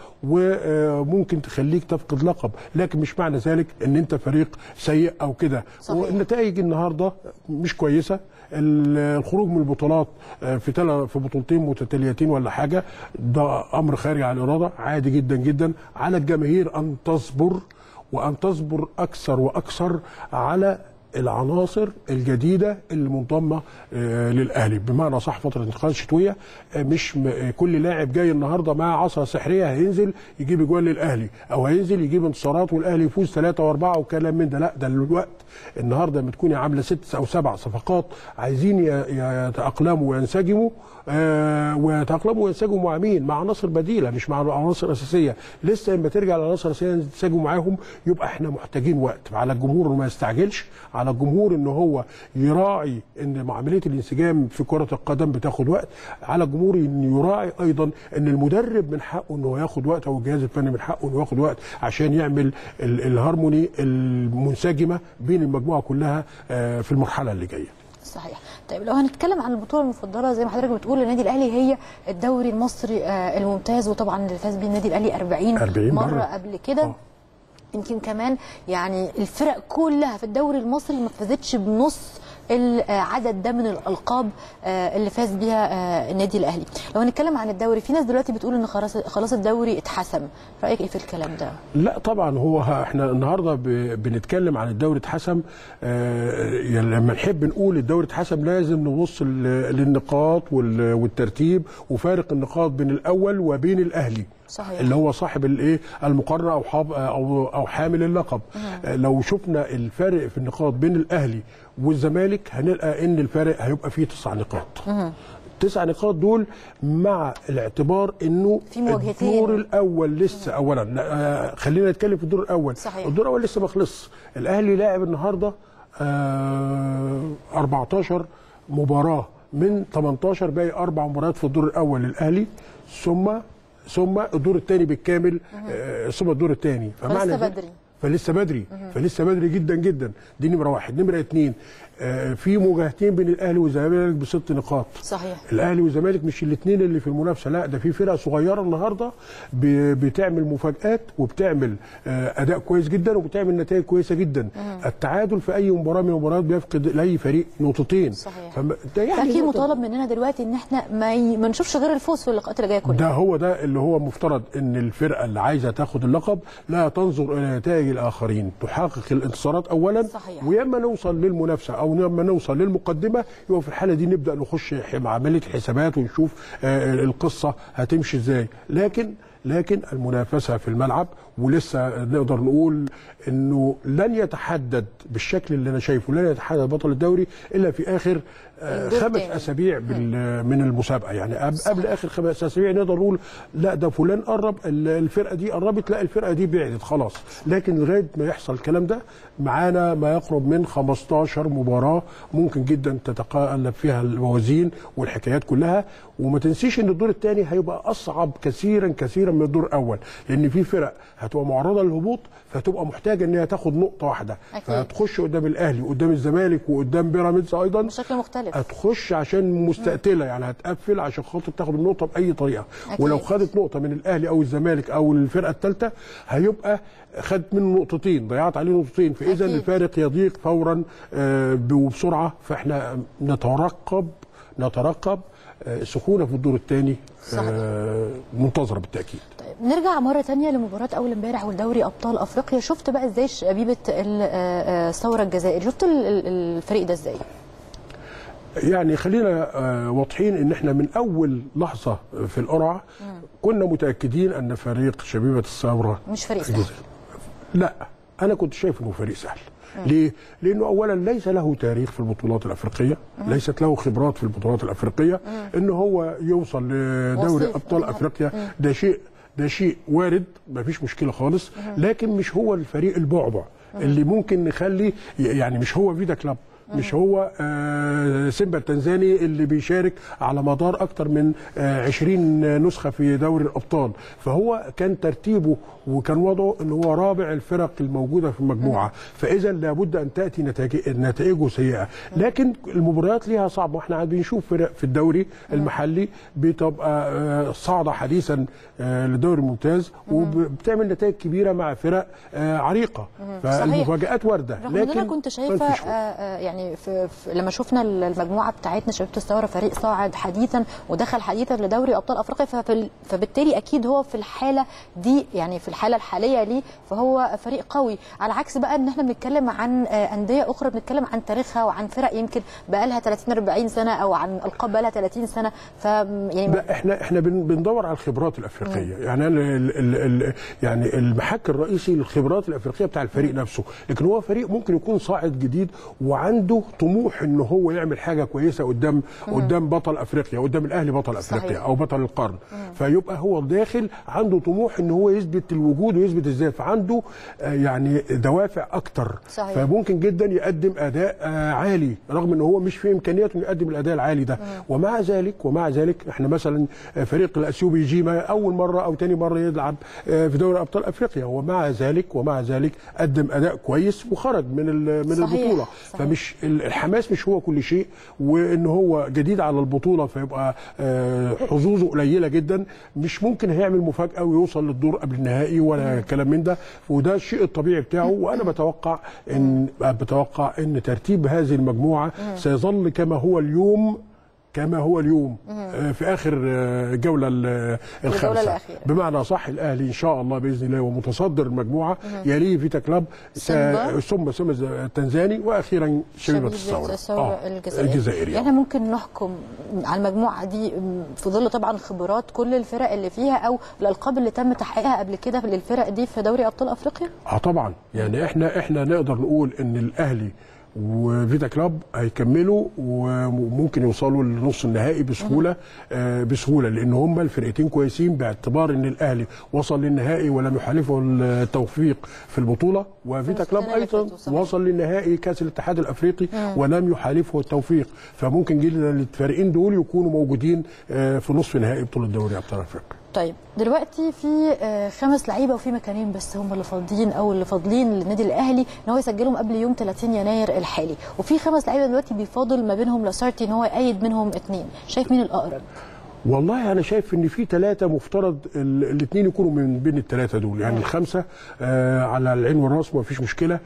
وممكن تخليك تفقد لقب، لكن مش معنى ذلك ان انت فريق سيء او كده. والنتائج النهارده مش كويسه، الخروج من البطولات في تل... في بطولتين متتاليتين ولا حاجه، ده امر خارج عن الاراده. عادي جدا جدا على الجماهير ان تصبر، وان تصبر اكثر واكثر على العناصر الجديده اللي منضمه للاهلي. بمعنى صح فتره انتقال شتويه، مش كل لاعب جاي النهارده معاه عصا سحريه هينزل يجيب اجوال للاهلي او هينزل يجيب انتصارات والاهلي يفوز ثلاثه واربعه وكلام من ده. لا، ده الوقت النهارده لما تكوني عامله ست او سبع صفقات عايزين يتاقلموا وينسجموا، آه ويتاقلموا وينسجموا مع مين؟ مع عناصر بديله مش مع عناصر اساسيه. لسه لما ترجع للعناصر الاساسيه ينسجموا معاهم، يبقى احنا محتاجين وقت. على الجمهور انه ما يستعجلش، على الجمهور ان هو يراعي ان عمليه الانسجام في كره القدم بتاخد وقت، على الجمهور ان يراعي ايضا ان المدرب من حقه انه ياخد وقت، او الجهاز الفني من حقه انه ياخد وقت عشان يعمل الهارموني المنسجمه بين المجموعه كلها في المرحله اللي جايه. صحيح. طيب لو هنتكلم عن البطوله المفضله زي ما حضرتك بتقول للنادي الاهلي، هي الدوري المصري الممتاز، وطبعا اللي فاز بيه النادي الاهلي أربعين مره قبل كده. يمكن كمان يعني الفرق كلها في الدوري المصري ما فازتش بنص العدد ده من الالقاب اللي فاز بيها النادي الاهلي. لو هنتكلم عن الدوري، في ناس دلوقتي بتقول ان خلاص خلاص الدوري اتحسم، رايك ايه في الكلام ده؟ لا طبعا، هو احنا النهارده بنتكلم عن الدوري اتحسم. يعني لما نحب نقول الدوري اتحسم لازم نبص للنقاط والترتيب وفارق النقاط بين الاول وبين الاهلي. صحيح. اللي هو صاحب الايه المقرر او حاب او او حامل اللقب. مم. لو شفنا الفارق في النقاط بين الاهلي والزمالك هنلقى ان الفارق هيبقى فيه تسع نقاط. مم. التسع نقاط دول مع الاعتبار انه في مواجهتين. الدور الاول لسه مم. اولا خلينا نتكلم في الدور الاول. صحيح. الدور الاول لسه ما خلصش. الاهلي لاعب النهارده أربعتاشر مباراه من تمنتاشر، باقي اربع مباريات في الدور الاول للاهلي، ثم ثم الدور الثاني بالكامل، آه ثم الدور الثاني. فلسه بدري فلسه بدري فلسه بدري جدا جدا. دي نمره واحد. نمره اثنين، آه في مواجهتين بين الاهلي والزمالك بست نقاط. صحيح. الاهلي والزمالك مش الاثنين اللي في المنافسه، لا ده في فرقه صغيره النهارده بتعمل مفاجات وبتعمل آه اداء كويس جدا وبتعمل نتائج كويسه جدا. مم. التعادل في اي مباراه من المباريات بيفقد لاي فريق نقطتين. صحيح. ده يعني اكيد مطالب مننا دلوقتي ان احنا ما, ي... ما نشوفش غير الفوز في اللقاءات اللي جايه كلها. ده هو ده اللي هو مفترض ان الفرقه اللي عايزه تاخد اللقب لا تنظر الى نتائج الاخرين، تحقق الانتصارات اولا. صحيح. وياما نوصل للمنافسه او لما نوصل للمقدمه، يبقى في الحاله دي نبدا نخش عمليه حسابات ونشوف آه القصه هتمشي ازاي. لكن لكن المنافسه في الملعب، ولسه نقدر نقول انه لن يتحدد بالشكل اللي انا شايفه، لن يتحدد بطل الدوري الا في اخر آه خمس اسابيع من المسابقه. يعني قبل اخر خمس اسابيع نقدر نقول لا ده فلان قرب، الفرقه دي قربت، لا الفرقه دي بعدت خلاص. لكن لغايه ما يحصل الكلام ده معانا ما يقرب من خمستاشر مباراه ممكن جدا تتقلب فيها الموازين والحكايات كلها. وما تنسيش ان الدور الثاني هيبقى اصعب كثيرا كثيرا من الدور الاول، لان في فرق هتبقى معرضه للهبوط فتبقى محتاجه ان هي تاخد نقطه واحده. أكيد. فهتخش قدام الاهلي وقدام الزمالك وقدام بيراميدز ايضا بشكل مختلف، هتخش عشان مستقتله، يعني هتقفل عشان خاطر تاخد النقطه باي طريقه. أكيد. ولو خدت نقطه من الاهلي او الزمالك او الفرقه الثالثه هيبقى خدت منه نقطتين، ضيعت عليه نقطتين، فاذا الفارق يضيق فورا وبسرعه. فاحنا نترقب نترقب سخونه في الدور الثاني منتظره بالتاكيد. طيب نرجع مره ثانيه لمباراه اول امبارح والدوري ابطال افريقيا. شفت بقى ازاي شبيبه الثوره الجزائر، شفت الفريق ده ازاي؟ يعني خلينا واضحين ان احنا من اول لحظه في القرعه كنا متاكدين ان فريق شبيبه الثوره مش فريق سهل. لا انا كنت شايف انه فريق سهل. ليه؟ لانه اولا ليس له تاريخ في البطولات الافريقيه، مم. ليست له خبرات في البطولات الافريقيه، مم. ان هو يوصل لدوري ابطال افريقيا، مم. ده شيء ده شيء وارد، ما فيش مشكله خالص، مم. لكن مش هو الفريق البعبع اللي ممكن نخلي، يعني مش هو فيدا كلاب، مش هو آه سيمبا التنزاني اللي بيشارك على مدار اكتر من آه عشرين نسخه في دوري الابطال. فهو كان ترتيبه وكان وضعه ان هو رابع الفرق الموجوده في المجموعه، فاذا لابد ان تاتي نتائجه سيئه. لكن المباريات ليها صعبه، واحنا بنشوف فرق في الدوري المحلي بتبقى آه صاعده حديثا آه للدوري الممتاز وبتعمل نتائج كبيره مع فرق آه عريقه، فالمفاجات وارده. لكن انا كنت شايفه آه يعني يعني في, في لما شفنا المجموعه بتاعتنا شباب الثوره فريق صاعد حديثا ودخل حديثا لدوري ابطال افريقيا، فبالتالي اكيد هو في الحاله دي، يعني في الحاله الحاليه ليه فهو فريق قوي، على عكس بقى ان احنا بنتكلم عن انديه اخرى بنتكلم عن تاريخها وعن فرق يمكن بقى لها ثلاثين أربعين سنه او عن القاب بقى لها ثلاثين سنه. ف يعني لا احنا احنا بندور على الخبرات الافريقيه، مم. يعني ال ال ال يعني المحك الرئيسي للخبرات الافريقيه بتاع الفريق مم. نفسه، لكن هو فريق ممكن يكون صاعد جديد وعنده عنده طموح ان هو يعمل حاجه كويسه قدام مم. قدام بطل افريقيا، قدام الاهلي بطل افريقيا صحيح. او بطل القرن، مم. فيبقى هو داخل عنده طموح ان هو يثبت الوجود ويثبت الذات، فعنده آه يعني دوافع اكتر صحيح. فممكن جدا يقدم اداء آه عالي رغم ان هو مش في امكانياته انه يقدم الاداء العالي ده، مم. ومع ذلك ومع ذلك احنا مثلا فريق الاثيوبي جيما اول مره او ثاني مره يلعب آه في دوري ابطال افريقيا، ومع ذلك ومع ذلك قدم اداء كويس وخرج من من صحيح. البطوله صحيح. فمش الحماس مش هو كل شيء، وان هو جديد على البطوله فيبقى حظوظه قليله جدا، مش ممكن هيعمل مفاجاه ويوصل للدور قبل النهائي ولا كلام من ده، وده الشيء الطبيعي بتاعه. وانا بتوقع ان بتوقع ان ترتيب هذه المجموعه سيظل كما هو اليوم كما هو اليوم في اخر جوله الخامسه، بمعنى صح الأهلي إن شاء الله بإذن الله ومتصدر المجموعة، يليه فيتا كلاب ثم ثم التنزاني وأخيرا شبيبة الثورة آه الجزائري. يعني ممكن نحكم على المجموعة دي في ظل طبعا خبرات كل الفرق اللي فيها أو الألقاب اللي تم تحقيقها قبل كده للفرق دي في دوري أبطال أفريقيا؟ اه طبعا، يعني احنا احنا نقدر نقول إن الأهلي وفيتا كلاب هيكملوا وممكن يوصلوا لنص النهائي بسهوله آه بسهوله، لان هم الفرقتين كويسين باعتبار ان الاهلي وصل للنهائي ولم يحالفه التوفيق في البطوله، وفيتا كلاب ايضا وصل للنهائي كاس الاتحاد الافريقي مم. ولم يحالفه التوفيق، فممكن جدا الفريقين دول يكونوا موجودين آه في نصف نهائي بطوله دوري ابطال افريقيا. طيب دلوقتي في خمس لعيبه وفي مكانين بس هم اللي فاضيين او اللي فاضلين للنادي الاهلي ان هو يسجلهم قبل يوم ثلاثين يناير الحالي، وفي خمس لعيبه دلوقتي بيفاضل ما بينهم لاسارتي ان هو يأيد منهم اثنين، شايف مين الاقرب؟ والله انا شايف ان في ثلاثه مفترض الاثنين يكونوا من بين الثلاثه دول، يعني الخمسه آه على العين والراس ما فيش مشكله،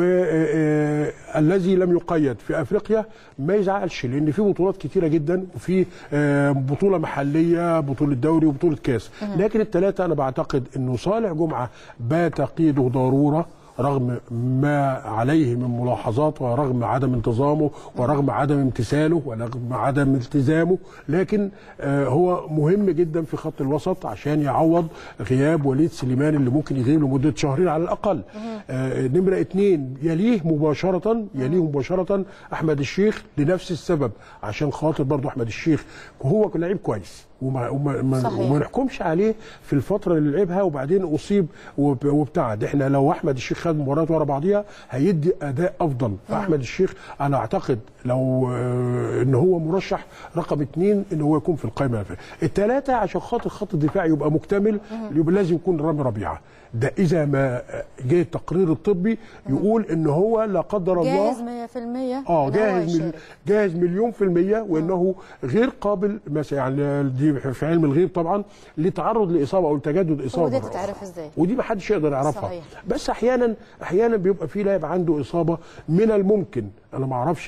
والذي لم يقيد في افريقيا ما يزعلش لان في بطولات كتيره جدا، وفي آه بطوله محليه بطوله دوري وبطوله كاس، لكن الثلاثه انا بعتقد انه صالح جمعه بات قيده ضروره رغم ما عليه من ملاحظات ورغم عدم انتظامه ورغم عدم امتثاله ورغم عدم التزامه، لكن هو مهم جدا في خط الوسط عشان يعوض غياب وليد سليمان اللي ممكن يغيب لمده شهرين على الاقل. نمره اثنين يليه مباشره يليه مباشره احمد الشيخ لنفس السبب، عشان خاطر برضه احمد الشيخ هو لعيب كويس وما وما, وما نحكمش عليه في الفتره اللي لعبها وبعدين اصيب وابتعد. احنا لو احمد الشيخ خد مباريات ورا بعضيها هيدي اداء افضل، فاحمد الشيخ انا اعتقد لو ان هو مرشح رقم اثنين ان هو يكون في القائمه. الثلاثه عشان خاطر خط الدفاع يبقى مكتمل يبقى لازم يكون رامي ربيعه، ده اذا ما جاء التقرير الطبي يقول ان هو لا قدر الله جاهز مية في المية اه جاهز مل... جاهز مليون في المية، وانه غير قابل مثلا يعني دي في علم الغيب طبعا لتعرض لاصابه او لتجدد اصابه. ودي تتعرف ازاي؟ ودي ما حدش يقدر يعرفها صحيح. بس احيانا احيانا بيبقى في لاعب عنده اصابه من الممكن، انا ما اعرفش يا حاج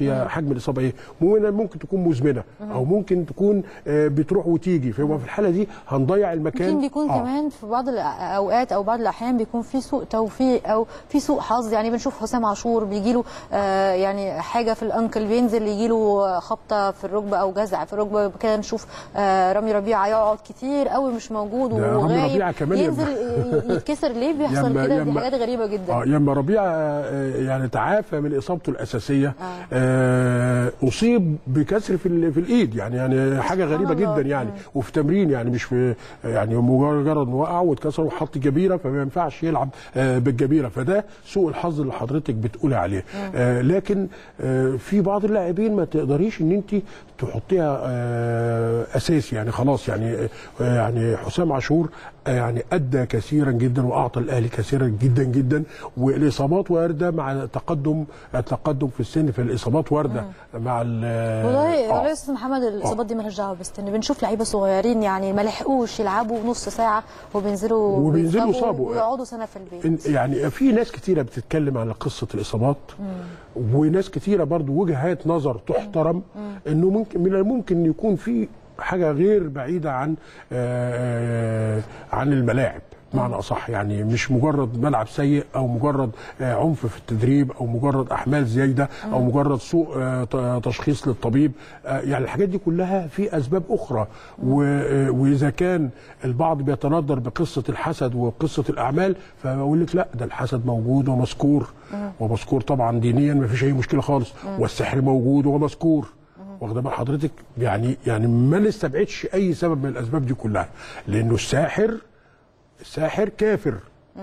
حجم الاصابه ايه. ممكن تكون مزمنه او ممكن تكون بتروح وتيجي، فهو في الحاله دي هنضيع المكان. ممكن بيكون آه. كمان في بعض الاوقات او بعض الاحيان بيكون في سوء توفيق او في سوء حظ. يعني بنشوف حسام عاشور بيجي له آه يعني حاجه في الانكل، بينزل يجي له خبطه في الركبه او جزع في الركبه كده. نشوف آه رامي ربيعه يقعد كتير قوي مش موجود وغايب، ينزل يتكسر. ليه بيحصل كده؟ دي حاجات غريبه جدا. اه لما ربيعه يعني تعافى من اصابته الاساسيه آه. آه اصيب بكسر في في الايد، يعني يعني حاجه غريبه الله. جدا يعني، وفي تمرين يعني مش في يعني مجرد انه وقع واتكسر وحط جبيره، فما ينفعش يلعب آه بالجبيره. فده سوء الحظ اللي حضرتك بتقولي عليه. آه لكن آه في بعض اللاعبين ما تقدريش ان انت تحطيها آه اساسي، يعني خلاص يعني آه يعني حسام عاشور آه يعني ادى كثيرا جدا واعطى الاهلي كثيرا جدا جدا، والاصابات وارده مع تقدم التقدم في السن، في الاصابات وارده مم. مع ال والله والله يا استاذ محمد الاصابات دي مالهاش دعوه بالسن. بنشوف لعيبه صغيرين يعني ما لحقوش يلعبوا نص ساعه وبينزلوا وبينزلوا يصابوا ويقعدوا سنه في البيت. يعني في ناس كثيره بتتكلم على قصه الاصابات مم. وناس كثيره برضو وجهات نظر تحترم مم. انه ممكن من الممكن يكون في حاجه غير بعيده عن آآ عن الملاعب بمعنى اصح، يعني مش مجرد ملعب سيء او مجرد عنف في التدريب او مجرد احمال زايده او مجرد سوء تشخيص للطبيب. يعني الحاجات دي كلها في اسباب اخرى، واذا كان البعض بيتندر بقصه الحسد وقصه الاعمال، فبقول لك لا، ده الحسد موجود ومذكور، ومذكور طبعا دينيا ما فيش اي مشكله خالص، والسحر موجود ومذكور. واخده بال حضرتك؟ يعني يعني ما نستبعدش اي سبب من الاسباب دي كلها، لانه الساحر الساحر كافر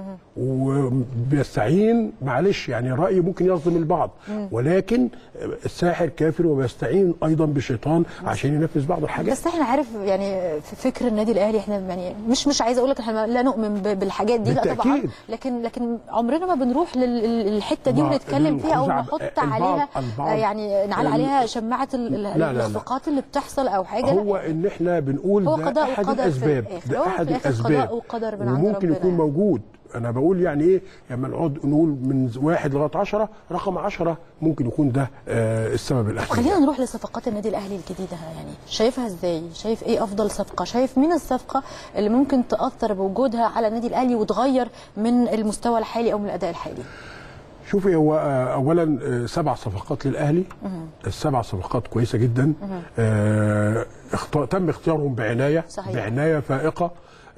وبيستعين، معلش يعني رأي ممكن يصدم البعض، ولكن الساحر كافر وبيستعين ايضا بالشيطان عشان ينفذ بعض الحاجات. بس احنا عارف يعني في فكر النادي الاهلي احنا يعني مش مش عايزه اقول لك احنا لا نؤمن بالحاجات دي، لا طبعا، لكن لكن عمرنا ما بنروح للحته دي ونتكلم فيها او نحط عليها يعني نعلق عليها شماعه الاخفاقات اللي بتحصل او حاجه. هو ان احنا بنقول ده احد الاسباب، ده احد الاسباب وممكن يكون موجود. انا بقول يعني ايه لما نقعد نقول من واحد لغايه عشرة، رقم عشرة ممكن يكون ده آه السبب الاخير. خلينا نروح لصفقات النادي الاهلي الجديده، يعني شايفها ازاي؟ شايف ايه افضل صفقه؟ شايف مين الصفقه اللي ممكن تاثر بوجودها على النادي الاهلي وتغير من المستوى الحالي او من الاداء الحالي؟ شوفي، هو اولا سبع صفقات للاهلي، السبع صفقات كويسه جدا، آه تم اختيارهم بعنايه صحيح. بعنايه فائقه،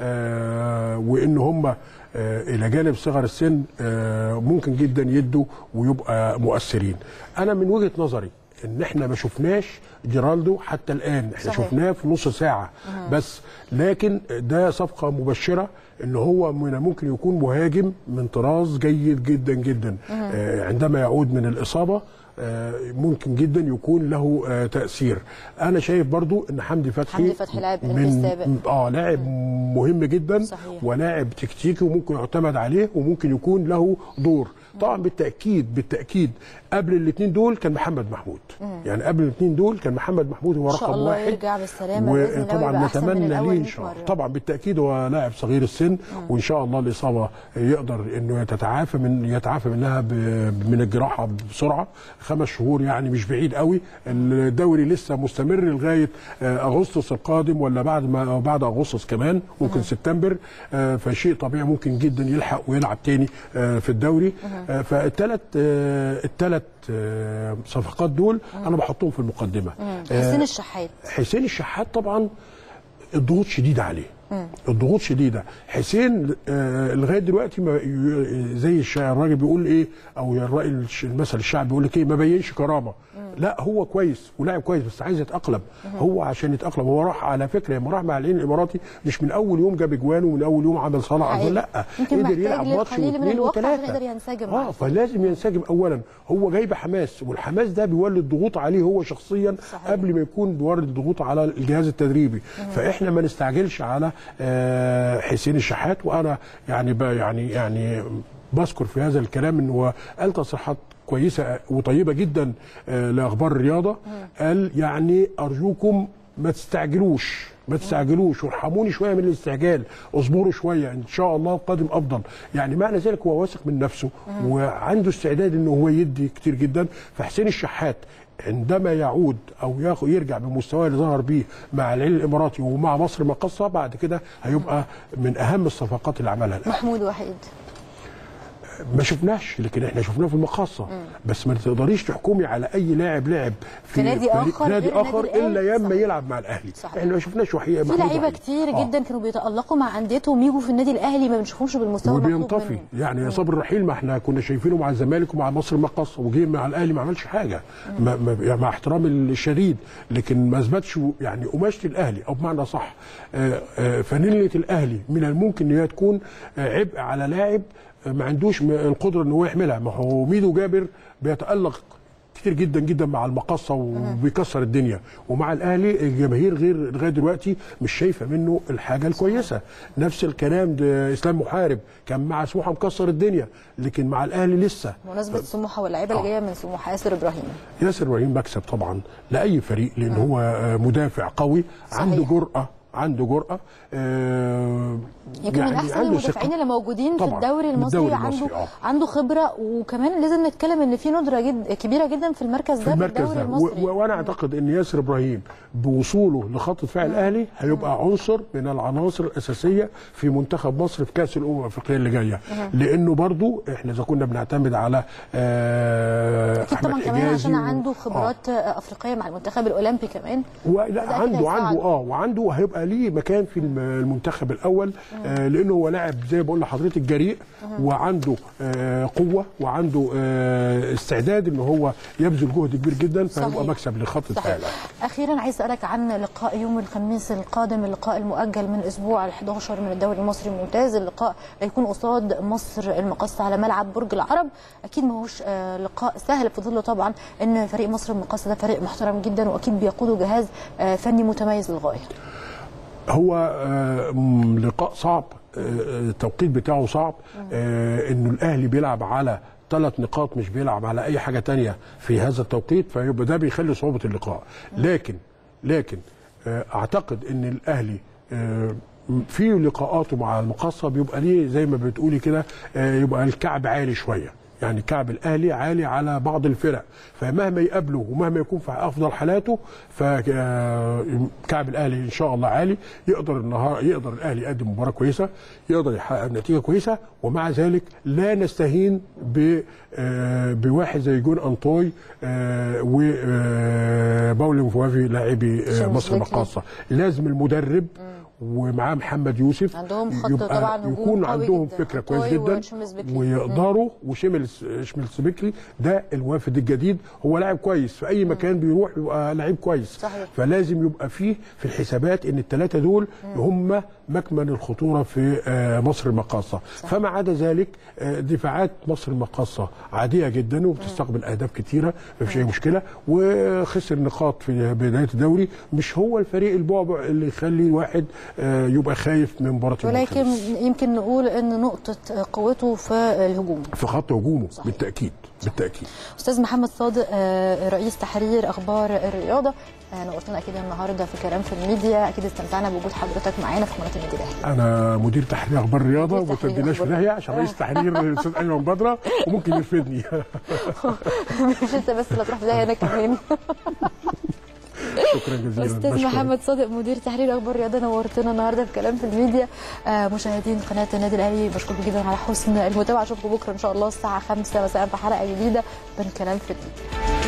آه وان هم آه الى جانب صغر السن آه ممكن جدا يدوا ويبقى مؤثرين. انا من وجهه نظري ان احنا ما شفناش جيرالدو حتى الان، احنا صحيح. شفناه في نص ساعه مم. بس، لكن ده صفقه مبشره ان هو ممكن يكون مهاجم من طراز جيد جدا جدا. آه عندما يعود من الاصابه ممكن جدا يكون له تأثير. أنا شايف برضو إن حمدي فتحي حمدي فتحي لاعب السابق اه لاعب مهم جدا صحيح. ولاعب تكتيكي وممكن يعتمد عليه وممكن يكون له دور. طبعا بالتأكيد بالتأكيد قبل الاثنين دول كان محمد محمود، مم. يعني قبل الاثنين دول كان محمد محمود هو رقم واحد، إن شاء الله يرجع بالسلامة وطبعا نتمنى ليه إن شاء الله. طبعا بالتأكيد هو لاعب صغير السن، مم. وإن شاء الله الإصابة يقدر إنه يتعافى من يتعافى منها من الجراحة بسرعة. خمس شهور يعني مش بعيد قوي، الدوري لسه مستمر لغاية أغسطس القادم ولا بعد ما بعد أغسطس كمان ممكن مم. سبتمبر، فشيء طبيعي ممكن جدا يلحق ويلعب تاني في الدوري. فالثلاث الثلاث صفقات دول مم. انا بحطهم في المقدمه. حسين الشحات حسين الشحات طبعا الضغوط شديده عليه، مم. الضغوط شديده. حسين آه لغايه دلوقتي ما زي الراجل بيقول ايه، او الراي المثل الشعبي بيقول لك ايه، ما بينش كرامه. مم. لا هو كويس ولاعب كويس بس عايز يتاقلم. مم. هو عشان يتاقلم هو راح على فكره لما راح مع العين الاماراتي مش من اول يوم جاب اجوان ومن اول يوم عمل صنع، لا قدر يلعب ماتش واثنين وثلاثه يقدر ينسجم. اه فلازم ينسجم. اولا هو جاي بحماس، والحماس ده بيولد ضغوط عليه هو شخصيا صحيح. قبل ما يكون بيولد ضغوط على الجهاز التدريبي. مم. فاحنا ما نستعجلش على آه حسين الشحات. وانا يعني يعني يعني بذكر في هذا الكلام ان هو قال تصريحات كويسه وطيبه جدا آه لاخبار الرياضه. قال يعني ارجوكم ما تستعجلوش ما تستعجلوش وارحموني شويه من الاستعجال، اصبروا شويه ان شاء الله القادم افضل. يعني معنى ذلك هو واثق من نفسه وعنده استعداد انه هو يدي كتير جدا. فحسين الشحات عندما يعود او يرجع بمستواه اللي ظهر بيه مع العين الاماراتي ومع مصر المقاصه بعد كده هيبقى من اهم الصفقات اللي عملها الأهلي. محمود وحيد ما شفناش، لكن احنا شفناه في المقاصه. بس ما تقدريش تحكمي على اي لاعب لاعب في, في نادي اخر في نادي اخر الا ياما يلعب مع الاهلي. احنا ما شفناش وحقيقه في لعيبه كتير آه. جدا كانوا بيتالقوا مع انديتهم ويجوا في النادي الاهلي ما بنشوفهمش بالمستوى وبينطفي. يعني يا صابر الرحيل ما احنا كنا شايفينه مع الزمالك ومع مصر المقاصه وجه مع الاهلي ما عملش حاجه ما ما مع احترامي الشديد، لكن ما اثبتش يعني قماشه الاهلي او بمعنى صح فانيله الاهلي من الممكن ان هي تكون عبء على لاعب ما عندوش القدره ان هو يحملها. ما هو ميدو جابر بيتالق كتير جدا جدا مع المقاصه وبيكسر الدنيا، ومع الاهلي الجماهير غير لغايه دلوقتي مش شايفه منه الحاجه الكويسه. نفس الكلام ده اسلام محارب كان مع سموحه مكسر الدنيا، لكن مع الاهلي لسه. بمناسبه سموحه واللعيبه اللي جايه من سموحه، ياسر ابراهيم ياسر ابراهيم مكسب طبعا لاي فريق، لان هو مدافع قوي صحيح. عنده جرأه عنده جرأة آه يمكن يعني من احسن المدافعين اللي موجودين في الدوري المصري. الدوري عنده المصري. آه. عنده خبره، وكمان لازم نتكلم ان في ندره جد كبيره جدا في المركز ده في المركز الدوري ده. المصري. وانا اعتقد ان ياسر ابراهيم بوصوله لخط دفاع الاهلي هيبقى عنصر من العناصر الاساسيه في منتخب مصر في كاس الامم الافريقيه اللي جايه، لانه برضو احنا اذا كنا بنعتمد على آه اكيد طبعا كمان عشان عنده خبرات آه. افريقيه مع المنتخب الاولمبي كمان. لا عنده عنده اه وعنده هيبقى ليه مكان في المنتخب الاول آه لانه هو لاعب زي ما بقول لحضرتك جريء وعنده آه قوه وعنده آه استعداد ان هو يبذل جهد كبير جدا، فيبقى مكسب لخط الدفاع. اخيرا عايز اسالك عن لقاء يوم الخميس القادم، اللقاء المؤجل من اسبوع الحادي عشر من الدوري المصري الممتاز. اللقاء هيكون قصاد مصر المقاصه على ملعب برج العرب. اكيد ما هوش آه لقاء سهل في ظل طبعا ان فريق مصر المقاصه ده فريق محترم جدا، واكيد بيقوده جهاز آه فني متميز للغايه. هو آه لقاء صعب، آه التوقيت بتاعه صعب، آه انه الاهلي بيلعب على ثلاث نقاط مش بيلعب على اي حاجه تانية في هذا التوقيت، فيبقى ده بيخلي صعوبه اللقاء. لكن لكن آه اعتقد ان الاهلي آه في لقاءاته مع المقاصه بيبقى ليه زي ما بتقولي كده آه يبقى الكعب عالي شويه، يعني كعب الاهلي عالي على بعض الفرق، فمهما يقابله ومهما يكون في افضل حالاته فكعب الاهلي ان شاء الله عالي، يقدر النهار يقدر الاهلي يقدم مباراه كويسه، يقدر يحقق نتيجه كويسه، ومع ذلك لا نستهين بواحد زي جون انطوي وباولي مفوافي لاعبي مصر المقاصه. لازم المدرب ومعاه محمد يوسف عندهم خط طبعا يكون عندهم فكره كويس جدا ويقدروا، وشمل شميلسبيكلي ده الوافد الجديد هو لاعب كويس في اي مكان بيروح يبقى لاعب كويس صحيح. فلازم يبقى فيه في الحسابات ان الثلاثه دول هم مكمن الخطوره في مصر المقاصه. فما عدا ذلك دفاعات مصر المقاصه عاديه جدا وبتستقبل اهداف كثيره ما فيش اي مشكله، وخسر نقاط في بدايه الدوري. مش هو الفريق البعبع اللي يخلي الواحد يبقى خايف من مباراه ولكن يمكن نقول ان نقطه قوته في الهجوم، في خط هجومه صحيح. بالتاكيد بالتاكيد. استاذ محمد صادق رئيس تحرير اخبار الرياضه، نورتنا اكيد النهارده في كلام في الميديا. اكيد استمتعنا بوجود حضرتك معانا في قناه النادي الاهلي. انا مدير تحرير اخبار الرياضه وما توديناش في داهيه عشان رئيس تحرير الاستاذ ايمن بدره وممكن يرفدني. مش انت بس اللي هتروح في داهيه، انا كمان. شكرا جزيلا. استاذ محمد صادق مدير تحرير اخبار الرياضه نورتنا النهارده في كلام في الميديا. آه مشاهدين قناه النادي الاهلي بشكركم جدا على حسن المتابعه. اشوفكم بكره ان شاء الله الساعه خمسة مساء في حلقه جديده من كلام في الميديا.